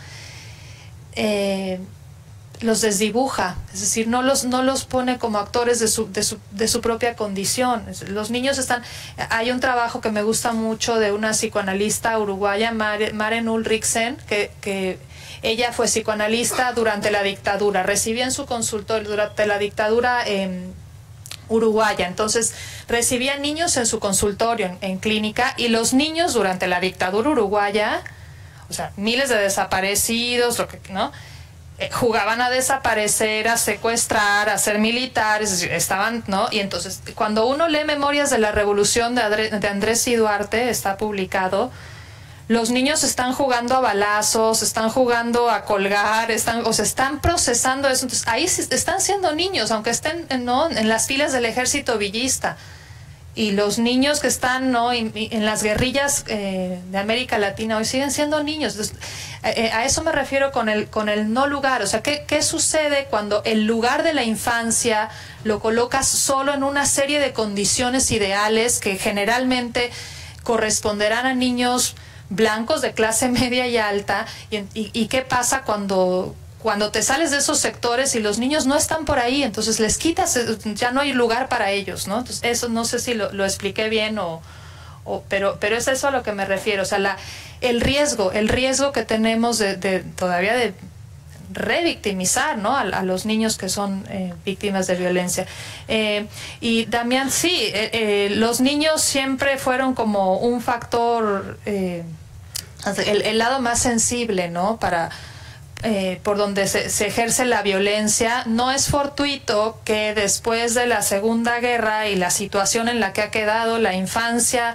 Eh, los desdibuja, es decir, no los no los pone como actores de su, de su, de su propia condición. Los niños están... Hay un trabajo que me gusta mucho de una psicoanalista uruguaya, Mare, Maren Ulriksen, que... que ella fue psicoanalista durante la dictadura, recibía en su consultorio durante la dictadura eh, uruguaya, entonces recibía niños en su consultorio, en, en clínica, y los niños durante la dictadura uruguaya, o sea, miles de desaparecidos, lo que, ¿no? Eh, jugaban a desaparecer, a secuestrar, a ser militares, estaban, ¿no? Y entonces, cuando uno lee Memorias de la Revolución de, André, de Andrés C. Duarte, está publicado, los niños están jugando a balazos, están jugando a colgar, están, o sea, están procesando eso. Entonces, ahí están siendo niños, aunque estén, ¿no?, en las filas del ejército villista. Y los niños que están, ¿no?, en, en las guerrillas eh, de América Latina hoy siguen siendo niños. Entonces, eh, a eso me refiero con el, con el no lugar. O sea, ¿qué, ¿qué sucede cuando el lugar de la infancia lo colocas solo en una serie de condiciones ideales que generalmente corresponderán a niños blancos de clase media y alta? Y, y, y qué pasa cuando, cuando te sales de esos sectores y los niños no están por ahí, entonces les quitas, ya no hay lugar para ellos, ¿no? Entonces eso no sé si lo, lo expliqué bien o, o pero pero es eso a lo que me refiero. O sea, la, el riesgo, el riesgo que tenemos de, de todavía de revictimizar, ¿no?, a, a los niños que son eh, víctimas de violencia. Eh, y Damián, sí, eh, eh, los niños siempre fueron como un factor, eh, el, el lado más sensible, ¿no?, para eh, por donde se, se ejerce la violencia. No es fortuito que después de la Segunda Guerra y la situación en la que ha quedado la infancia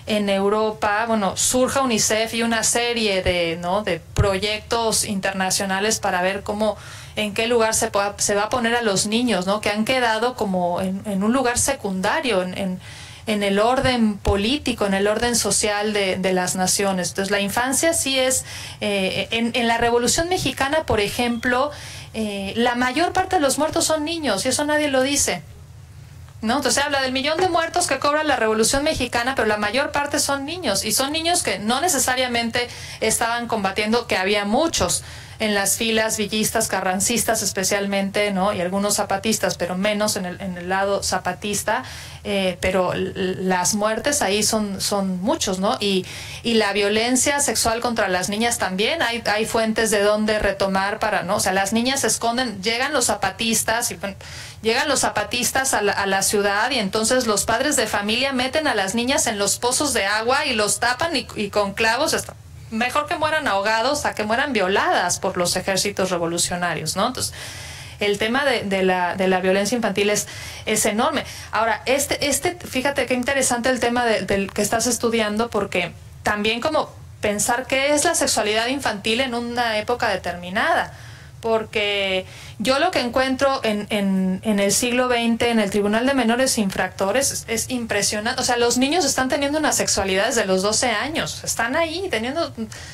en Europa, bueno, surja UNICEF y una serie de, ¿no?, de proyectos internacionales para ver cómo, en qué lugar se, pueda, se va a poner a los niños, ¿no?, que han quedado como en, en un lugar secundario, en, en, en el orden político, en el orden social de, de las naciones. Entonces, la infancia sí es, eh, en, en la Revolución Mexicana, por ejemplo, eh, la mayor parte de los muertos son niños, y eso nadie lo dice, ¿no? Entonces se habla del millón de muertos que cobra la Revolución Mexicana, pero la mayor parte son niños, y son niños que no necesariamente estaban combatiendo, que había muchos en las filas villistas, carrancistas especialmente, ¿no?, y algunos zapatistas, pero menos en el, en el lado zapatista, eh, pero las muertes ahí son, son muchos, ¿no? Y, y la violencia sexual contra las niñas también, hay, hay fuentes de donde retomar para, ¿no? O sea, las niñas se esconden, llegan los zapatistas, y bueno, llegan los zapatistas a la, a la ciudad, y entonces los padres de familia meten a las niñas en los pozos de agua y los tapan y, y con clavos, hasta mejor que mueran ahogados a que mueran violadas por los ejércitos revolucionarios, ¿no? Entonces, el tema de, de, la, de la violencia infantil es, es enorme. Ahora, este, este, fíjate qué interesante el tema de, del que estás estudiando, porque también como pensar qué es la sexualidad infantil en una época determinada, porque yo lo que encuentro en, en, en el siglo veinte en el Tribunal de Menores Infractores es, es impresionante. O sea, los niños están teniendo una sexualidad desde los doce años, están ahí teniendo,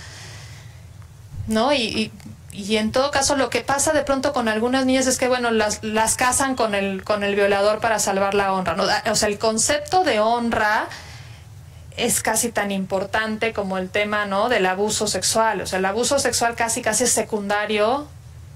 ¿no? Y, y, y en todo caso lo que pasa de pronto con algunas niñas es que, bueno, las, las casan con el, con el violador para salvar la honra, ¿no? O sea, el concepto de honra es casi tan importante como el tema, ¿no?, del abuso sexual. O sea, el abuso sexual casi casi es secundario.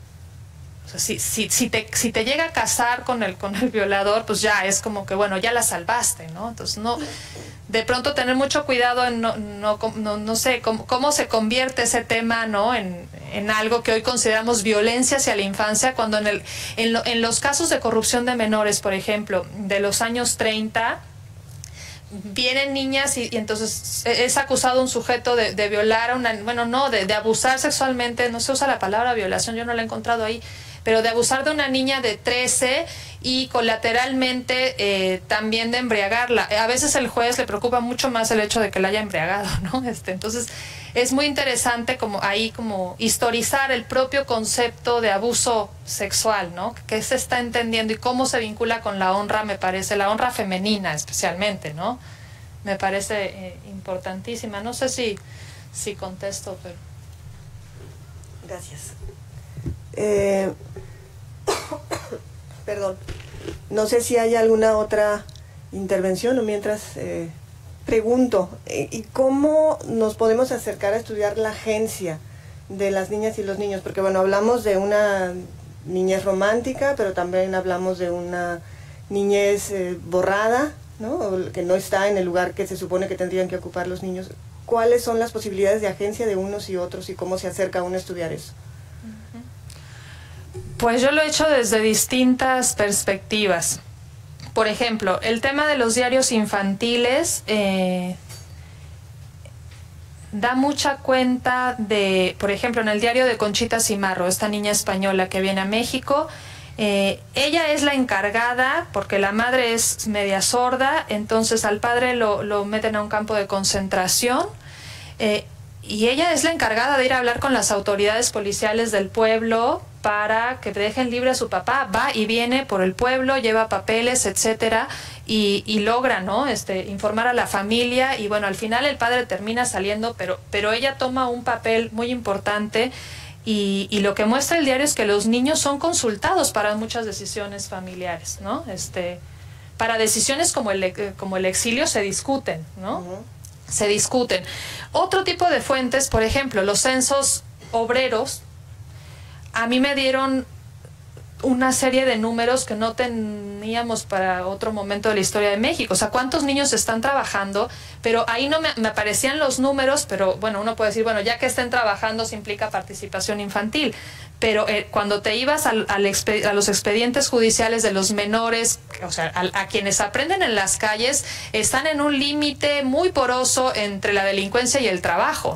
O sea, si, si, si, te, si te llega a casar con el, con el violador, pues ya es como que, bueno, ya la salvaste, ¿no? Entonces, no, de pronto tener mucho cuidado en no, no, no, no sé, cómo, cómo se convierte ese tema, ¿no?, en, en algo que hoy consideramos violencia hacia la infancia, cuando en, el, en, lo, en los casos de corrupción de menores, por ejemplo, de los años treinta, vienen niñas y, y entonces es acusado un sujeto de, de violar a una, bueno, no, de, de abusar sexualmente, no se usa la palabra violación, yo no la he encontrado ahí, pero de abusar de una niña de trece y colateralmente eh, también de embriagarla. A veces el juez le preocupa mucho más el hecho de que la haya embriagado, ¿no? Este, entonces es muy interesante como ahí como historizar el propio concepto de abuso sexual, ¿no? Que se está entendiendo y cómo se vincula con la honra, me parece, la honra femenina especialmente, ¿no? Me parece eh, importantísima. No sé si, si contesto, pero... Gracias. Eh, perdón, no sé si hay alguna otra intervención o mientras eh, pregunto, eh, ¿y cómo nos podemos acercar a estudiar la agencia de las niñas y los niños? Porque bueno, hablamos de una niñez romántica, pero también hablamos de una niñez eh, borrada, ¿no? O que no está en el lugar que se supone que tendrían que ocupar los niños. ¿Cuáles son las posibilidades de agencia de unos y otros y cómo se acerca uno a estudiar eso? Pues yo lo he hecho desde distintas perspectivas. Por ejemplo, el tema de los diarios infantiles eh, da mucha cuenta de, por ejemplo, en el diario de Conchita Cimarro, esta niña española que viene a México, eh, ella es la encargada, porque la madre es media sorda, entonces al padre lo, lo meten a un campo de concentración, eh, y ella es la encargada de ir a hablar con las autoridades policiales del pueblo para que dejen libre a su papá. Va y viene por el pueblo, lleva papeles, etcétera, y, y logra, ¿no?, este, informar a la familia, y bueno, al final el padre termina saliendo, pero, pero ella toma un papel muy importante, y, y lo que muestra el diario es que los niños son consultados para muchas decisiones familiares, ¿no? Este, para decisiones como el, como el exilio se discuten, ¿no? Uh-huh. Se discuten. Otro tipo de fuentes, por ejemplo, los censos obreros, a mí me dieron una serie de números que no teníamos para otro momento de la historia de México. O sea, cuántos niños están trabajando, pero ahí no me, me aparecían los números, pero bueno, uno puede decir, bueno, ya que estén trabajando se implica participación infantil. Pero eh, cuando te ibas al, al expe, a los expedientes judiciales de los menores, o sea, a, a quienes aprenden en las calles, están en un límite muy poroso entre la delincuencia y el trabajo, ¿no?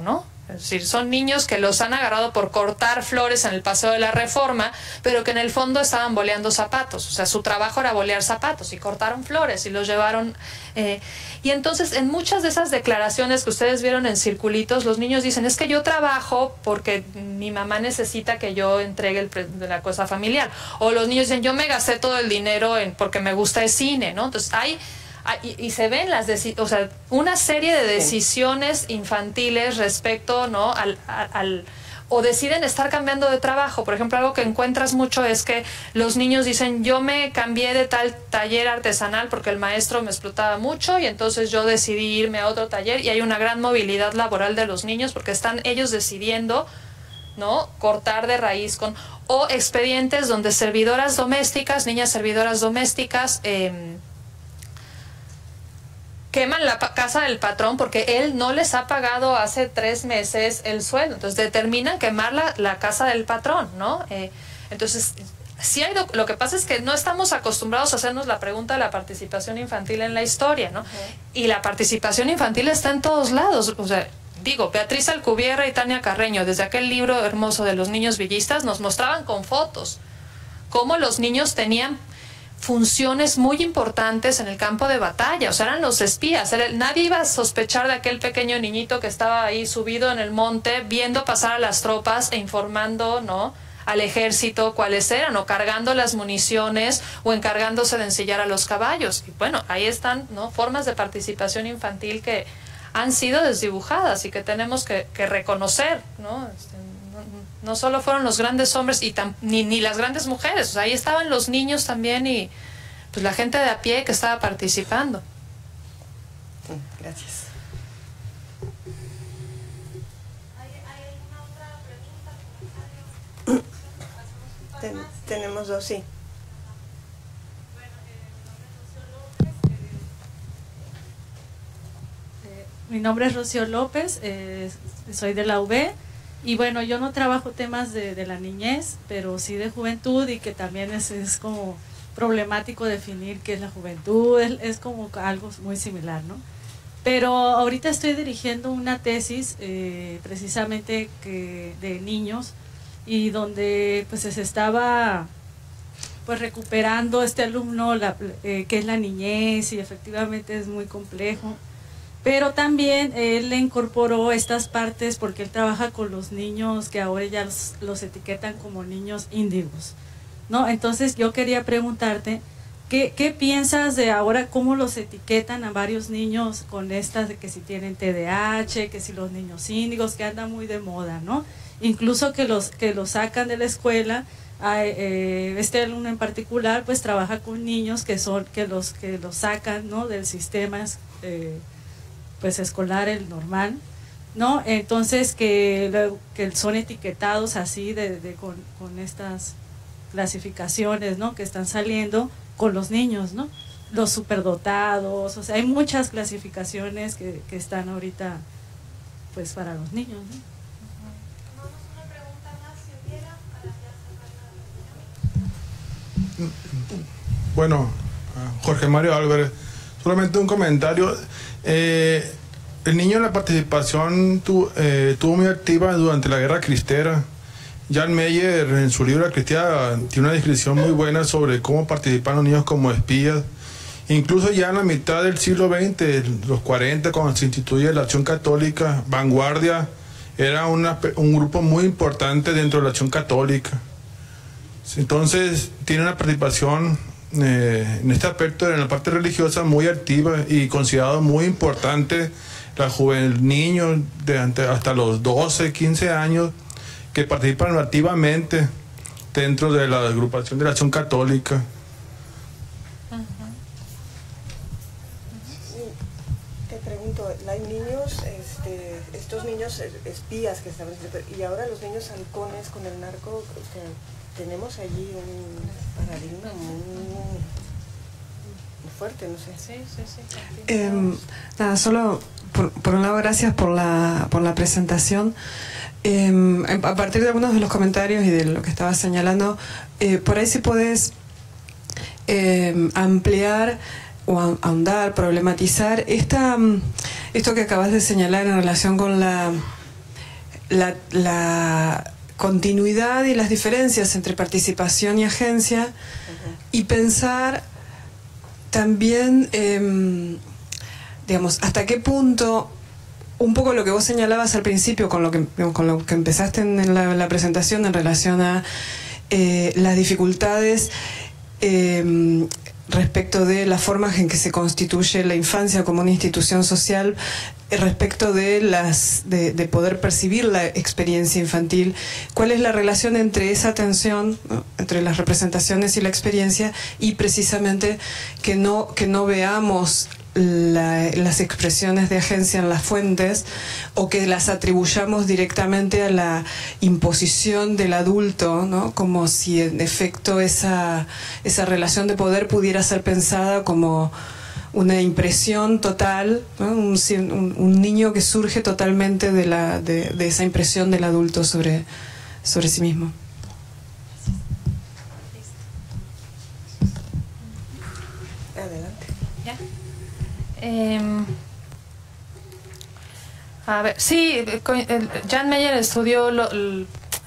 Es decir, son niños que los han agarrado por cortar flores en el Paseo de la Reforma, pero que en el fondo estaban boleando zapatos. O sea, su trabajo era bolear zapatos y cortaron flores y los llevaron. Eh, y entonces, en muchas de esas declaraciones que ustedes vieron en circulitos, los niños dicen, es que yo trabajo porque mi mamá necesita que yo entregue el pre de la cosa familiar. O los niños dicen, yo me gasté todo el dinero en porque me gusta el cine, ¿no? Entonces, hay... Y, y se ven las o sea, una serie de decisiones infantiles respecto, ¿no? al, al, al o deciden estar cambiando de trabajo. Por ejemplo, algo que encuentras mucho es que los niños dicen, yo me cambié de tal taller artesanal porque el maestro me explotaba mucho y entonces yo decidí irme a otro taller, y hay una gran movilidad laboral de los niños porque están ellos decidiendo, ¿no? Cortar de raíz con... O expedientes donde servidoras domésticas, niñas servidoras domésticas, eh, queman la casa del patrón porque él no les ha pagado hace tres meses el sueldo. Entonces determinan quemar la, la casa del patrón, ¿no? Eh, entonces, sí hay lo que pasa es que no estamos acostumbrados a hacernos la pregunta de la participación infantil en la historia, ¿no? Uh-huh. Y la participación infantil está en todos lados. O sea, digo, Beatriz Alcubierra y Tania Carreño, desde aquel libro hermoso de los niños villistas, nos mostraban con fotos cómo los niños tenían funciones muy importantes en el campo de batalla. O sea, eran los espías. Era, nadie iba a sospechar de aquel pequeño niñito que estaba ahí subido en el monte viendo pasar a las tropas e informando, ¿no?, al ejército cuáles eran, o cargando las municiones o encargándose de ensillar a los caballos. Y bueno, ahí están, ¿no?, formas de participación infantil que han sido desdibujadas y que tenemos que, que reconocer, ¿no? Este, No solo fueron los grandes hombres y tam, ni, ni las grandes mujeres, o sea, ahí estaban los niños también y pues la gente de a pie que estaba participando. Gracias. ¿Hay, hay alguna otra pregunta, comentario? Ten, tenemos dos, sí. Bueno, eh, mi nombre es Rocío López, eh, soy de la U B. Y bueno, yo no trabajo temas de, de la niñez, pero sí de juventud, y que también es, es como problemático definir qué es la juventud, es, es como algo muy similar, ¿no? Pero ahorita estoy dirigiendo una tesis eh, precisamente que, de niños, y donde pues se estaba pues recuperando este alumno la, eh, qué es la niñez, y efectivamente es muy complejo. Pero también él le incorporó estas partes porque él trabaja con los niños que ahora ya los, los etiquetan como niños índigos, ¿no? Entonces yo quería preguntarte, ¿qué, qué piensas de ahora cómo los etiquetan a varios niños con estas de que si tienen T D A H, que si los niños índigos, que anda muy de moda, ¿no? Incluso que los, que los sacan de la escuela, eh, este alumno en particular pues trabaja con niños que son, que los, que los sacan, ¿no?, del sistema eh, pues escolar, el normal, ¿no? Entonces que, que son etiquetados así de, de con, con estas clasificaciones, ¿no?, que están saliendo con los niños, ¿no? Los superdotados, o sea, hay muchas clasificaciones que, que están ahorita pues para los niños, ¿no? Tomamos una pregunta más, si hubiera, para ya cerrar la reunión. Bueno, Jorge Mario Álvarez, solamente un comentario. Eh, el niño en la participación tu, eh, tuvo muy activa durante la Guerra Cristera. Jan Meyer en su libro La Cristiana tiene una descripción muy buena sobre cómo participaron los niños como espías. Incluso ya en la mitad del siglo veinte, los cuarenta, cuando se instituye la Acción Católica, Vanguardia era una, un grupo muy importante dentro de la Acción Católica. Entonces tiene una participación Eh, en este aspecto, en la parte religiosa, muy activa, y considerado muy importante la juventud, niños de ante, hasta los doce, quince años que participan activamente dentro de la agrupación de la Acción Católica. Te pregunto, hay niños, este, estos niños espías que estaban, y ahora los niños halcones con el narco, o sea, tenemos allí un paradigma muy, muy fuerte, no sé. Sí, sí, sí. Eh, nada, solo por, por un lado, gracias por la, por la presentación. Eh, a partir de algunos de los comentarios y de lo que estabas señalando, eh, por ahí sí podés eh, ampliar o ahondar, problematizar esta, esto que acabas de señalar en relación con la la, la continuidad y las diferencias entre participación y agencia, uh-huh. y pensar también, eh, digamos, hasta qué punto, un poco lo que vos señalabas al principio con lo que, con lo que empezaste en la, la presentación en relación a eh, las dificultades eh, respecto de las formas en que se constituye la infancia como una institución social, respecto de las de, de poder percibir la experiencia infantil, cuál es la relación entre esa tensión, ¿no?, entre las representaciones y la experiencia, y precisamente que no que no veamos La, las expresiones de agencia en las fuentes, o que las atribuyamos directamente a la imposición del adulto, ¿no?, como si en efecto esa, esa relación de poder pudiera ser pensada como una impresión total, ¿no?, un, un, un niño que surge totalmente de, la, de, de esa impresión del adulto sobre, sobre sí mismo. Adelante. ¿Ya? Eh, a ver, sí, Jan Meyer estudió lo, l,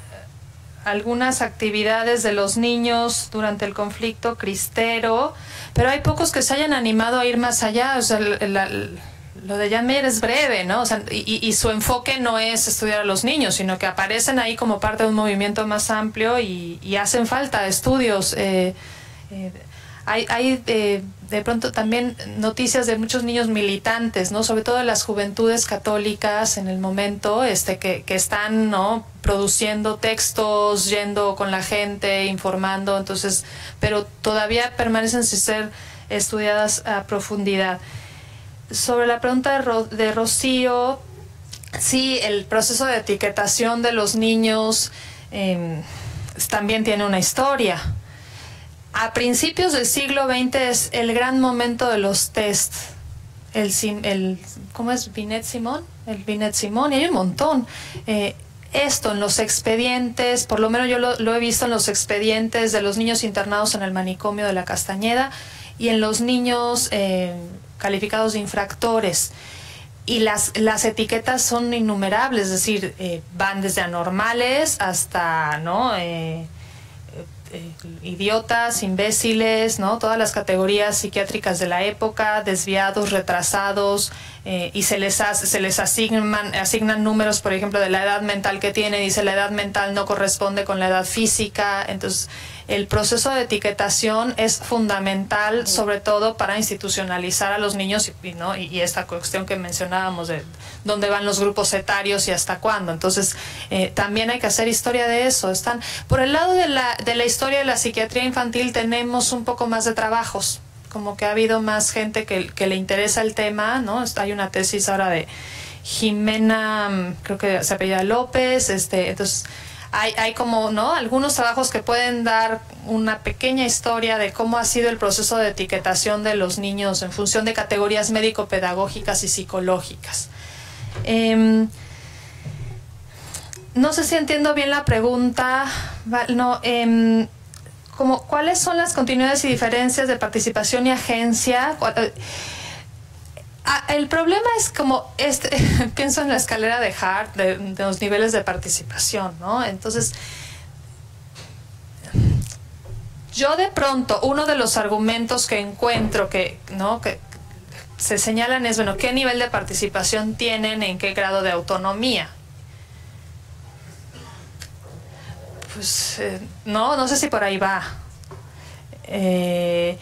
algunas actividades de los niños durante el conflicto cristero, pero hay pocos que se hayan animado a ir más allá. O sea, la, la, lo de Jan Meyer es breve, ¿no? O sea, y, y su enfoque no es estudiar a los niños, sino que aparecen ahí como parte de un movimiento más amplio, y, y hacen falta estudios. Eh, eh, Hay, hay eh, de pronto también noticias de muchos niños militantes, ¿no?, sobre todo de las juventudes católicas en el momento, este que, que están, ¿no?, produciendo textos, yendo con la gente, informando, entonces, pero todavía permanecen sin ser estudiadas a profundidad. Sobre la pregunta de, Ro, de Rocío, sí, el proceso de etiquetación de los niños eh, también tiene una historia. A principios del siglo veinte es el gran momento de los test. El, el, ¿Cómo es? Binet-Simón. El Binet-Simón, y hay un montón. Eh, esto en los expedientes, por lo menos yo lo, lo he visto en los expedientes de los niños internados en el manicomio de la Castañeda, y en los niños eh, calificados de infractores. Y las, las etiquetas son innumerables, es decir, eh, van desde anormales hasta, ¿no?, Eh, Eh, idiotas, imbéciles, ¿no?, todas las categorías psiquiátricas de la época, desviados, retrasados, eh, y se les, hace, se les asignan, asignan números, por ejemplo, de la edad mental que tiene. Dice la edad mental no corresponde con la edad física. Entonces, el proceso de etiquetación es fundamental, sobre todo para institucionalizar a los niños, y, ¿no?, y, y esta cuestión que mencionábamos de dónde van los grupos etarios y hasta cuándo. Entonces, eh, también hay que hacer historia de eso. Están por el lado de la, de la historia de la psiquiatría infantil, tenemos un poco más de trabajos, como que ha habido más gente que, que le interesa el tema, ¿no? Hay una tesis ahora de Jimena, creo que se apellida López, este, entonces hay, hay como, ¿no?, algunos trabajos que pueden dar una pequeña historia de cómo ha sido el proceso de etiquetación de los niños en función de categorías médico-pedagógicas y psicológicas. Eh, no sé si entiendo bien la pregunta. No, eh, como, ¿cuáles son las continuidades y diferencias de participación y agencia? El problema es como, este, pienso en la escalera de Hart, de, de los niveles de participación, ¿no? Entonces, yo de pronto, uno de los argumentos que encuentro que, ¿no?, que se señalan es, bueno, ¿qué nivel de participación tienen? ¿En qué grado de autonomía? Pues, eh, no, no sé si por ahí va. Eh,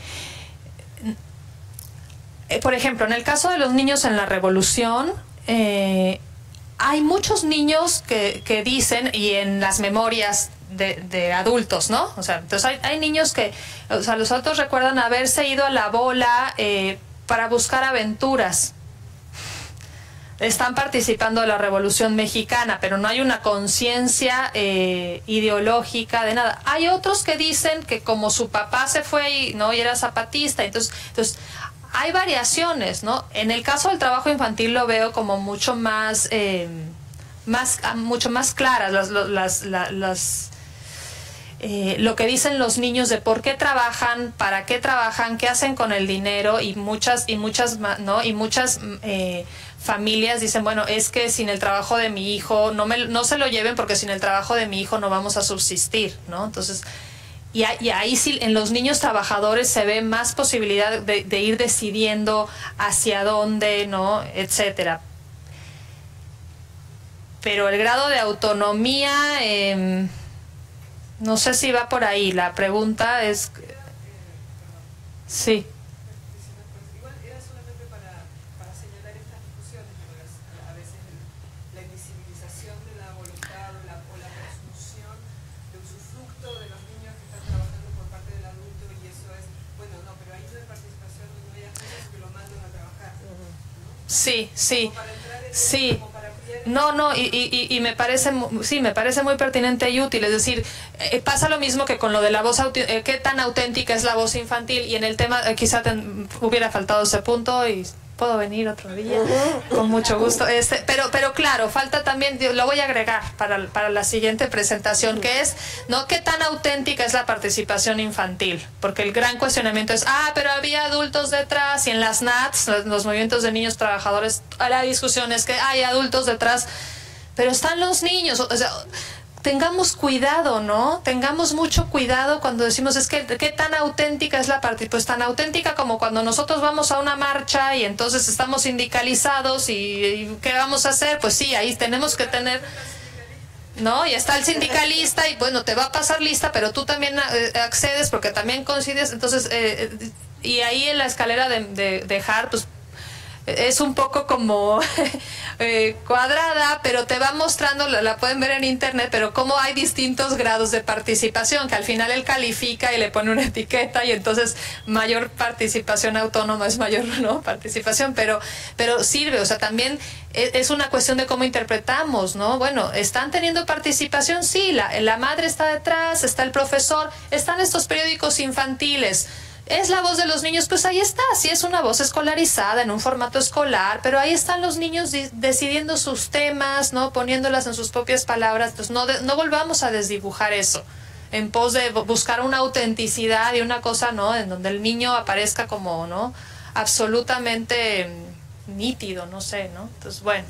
eh, por ejemplo, en el caso de los niños en la Revolución, eh, hay muchos niños que, que dicen, y en las memorias de, de adultos, ¿no? O sea, entonces hay, hay niños que, o sea, los adultos recuerdan haberse ido a la bola, eh, para buscar aventuras. Están participando de la Revolución Mexicana, pero no hay una conciencia eh, ideológica de nada. Hay otros que dicen que como su papá se fue y no y era zapatista, entonces, entonces hay variaciones, ¿no? En el caso del trabajo infantil lo veo como mucho más, eh, más mucho más claras las, las, las, las Eh, lo que dicen los niños de por qué trabajan, para qué trabajan, qué hacen con el dinero, y muchas y muchas no y muchas eh, familias dicen, bueno, es que sin el trabajo de mi hijo, no, me, no se lo lleven porque sin el trabajo de mi hijo no vamos a subsistir, ¿no? Entonces, y, y ahí sí, en los niños trabajadores se ve más posibilidad de, de ir decidiendo hacia dónde, ¿no? Etcétera. Pero el grado de autonomía, eh, no sé si va por ahí. La pregunta es... Sí. Sí, sí, sí. No, no, y, y, y me parece, sí, me parece muy pertinente y útil. Es decir, eh, pasa lo mismo que con lo de la voz, eh, qué tan auténtica es la voz infantil, y en el tema eh, quizá ten, hubiera faltado ese punto y puedo venir otro día, con mucho gusto. Este, pero, pero claro, falta también, lo voy a agregar para, para la siguiente presentación, que es, ¿no? ¿Qué tan auténtica es la participación infantil? Porque el gran cuestionamiento es, ah, pero había adultos detrás, y en las N A Ts, los, los movimientos de niños trabajadores, la discusión es que hay adultos detrás, pero están los niños, o sea, tengamos cuidado, ¿no? Tengamos mucho cuidado cuando decimos, es que, ¿qué tan auténtica es la participación? Pues tan auténtica como cuando nosotros vamos a una marcha y entonces estamos sindicalizados y, y ¿qué vamos a hacer? Pues sí, ahí tenemos que tener... ¿no? Y está el sindicalista y bueno, te va a pasar lista, pero tú también eh, accedes porque también coincides, entonces, eh, y ahí en la escalera de, de, de Hart, pues, es un poco como eh, cuadrada, pero te va mostrando, la, la pueden ver en internet, pero cómo hay distintos grados de participación, que al final él califica y le pone una etiqueta, y entonces mayor participación autónoma es mayor, ¿no? Participación, pero, pero sirve, o sea, también es, es una cuestión de cómo interpretamos, ¿no? Bueno, ¿están teniendo participación? Sí, la, la madre está detrás, está el profesor, están estos periódicos infantiles. ¿Es la voz de los niños? Pues ahí está, sí es una voz escolarizada en un formato escolar, pero ahí están los niños decidiendo sus temas, ¿no? Poniéndolas en sus propias palabras. Entonces no, de, no volvamos a desdibujar eso en pos de buscar una autenticidad y una cosa, ¿no? En donde el niño aparezca como, ¿no? Absolutamente nítido, no sé, ¿no? Entonces, bueno.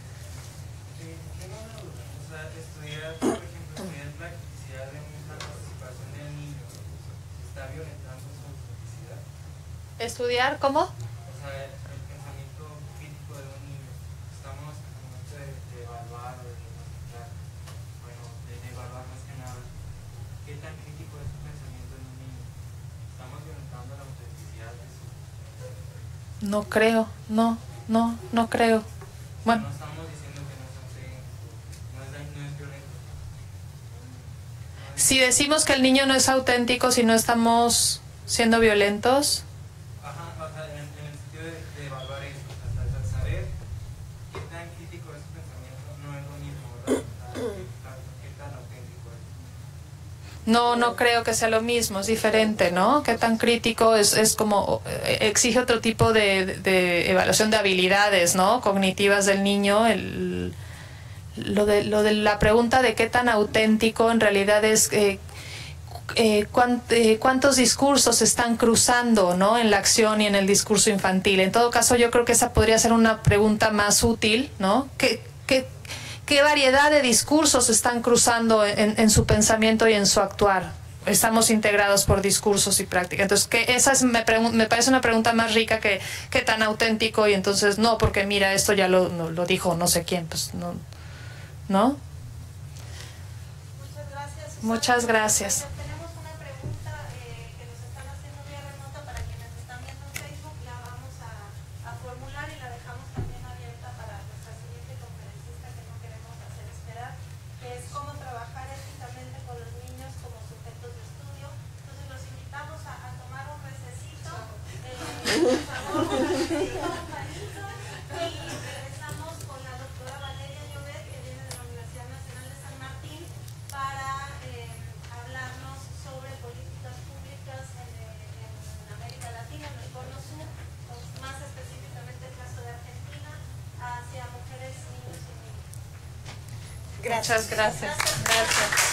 ¿Estudiar cómo? O sea, el, el pensamiento crítico de un niño. Estamos en el momento de, de evaluar o de diagnosticar, bueno, de, de evaluar más que nada. ¿Qué tan crítico es el pensamiento de un niño? ¿Estamos violentando la autenticidad de eso? No creo, no, no, no creo. Bueno. No estamos diciendo que no es auténtico, no es, no es violento. Si decimos que el niño no es auténtico, si no estamos siendo violentos... No, no creo que sea lo mismo, es diferente, ¿no? Qué tan crítico es, es como, exige otro tipo de, de evaluación de habilidades, ¿no? Cognitivas del niño. El, lo, de, lo de la pregunta de qué tan auténtico en realidad es eh, eh, cuánt, eh, cuántos discursos se están cruzando, ¿no? En la acción y en el discurso infantil. En todo caso, yo creo que esa podría ser una pregunta más útil, ¿no? ¿Qué, qué, ¿Qué variedad de discursos están cruzando en, en su pensamiento y en su actuar? Estamos integrados por discursos y práctica. Entonces, que esa es, me, me parece una pregunta más rica que, que tan auténtico, y entonces no, porque mira, esto ya lo, no, lo dijo no sé quién, pues no. ¿No? Muchas gracias. Susana. Muchas gracias. Tenemos una pregunta eh, que nos están haciendo vía remota para quienes están viendo en Facebook. La vamos a, a formular y la dejamos también abierta para nuestra siguiente conferencista, que no queremos hacer esperar, que es cómo trabajar éticamente con los niños como sujetos de estudio. Entonces los invitamos a, a tomar un recesito, eh, por favor, un recesito, un panito, y regresamos con la doctora Valeria Llobet, que viene de la Universidad Nacional de San Martín, para eh, hablarnos sobre políticas públicas en, en América Latina, en el Cono Sur, más específicamente el caso de Argentina, hacia mujeres, niños y niñas. Gracias, gracias. gracias.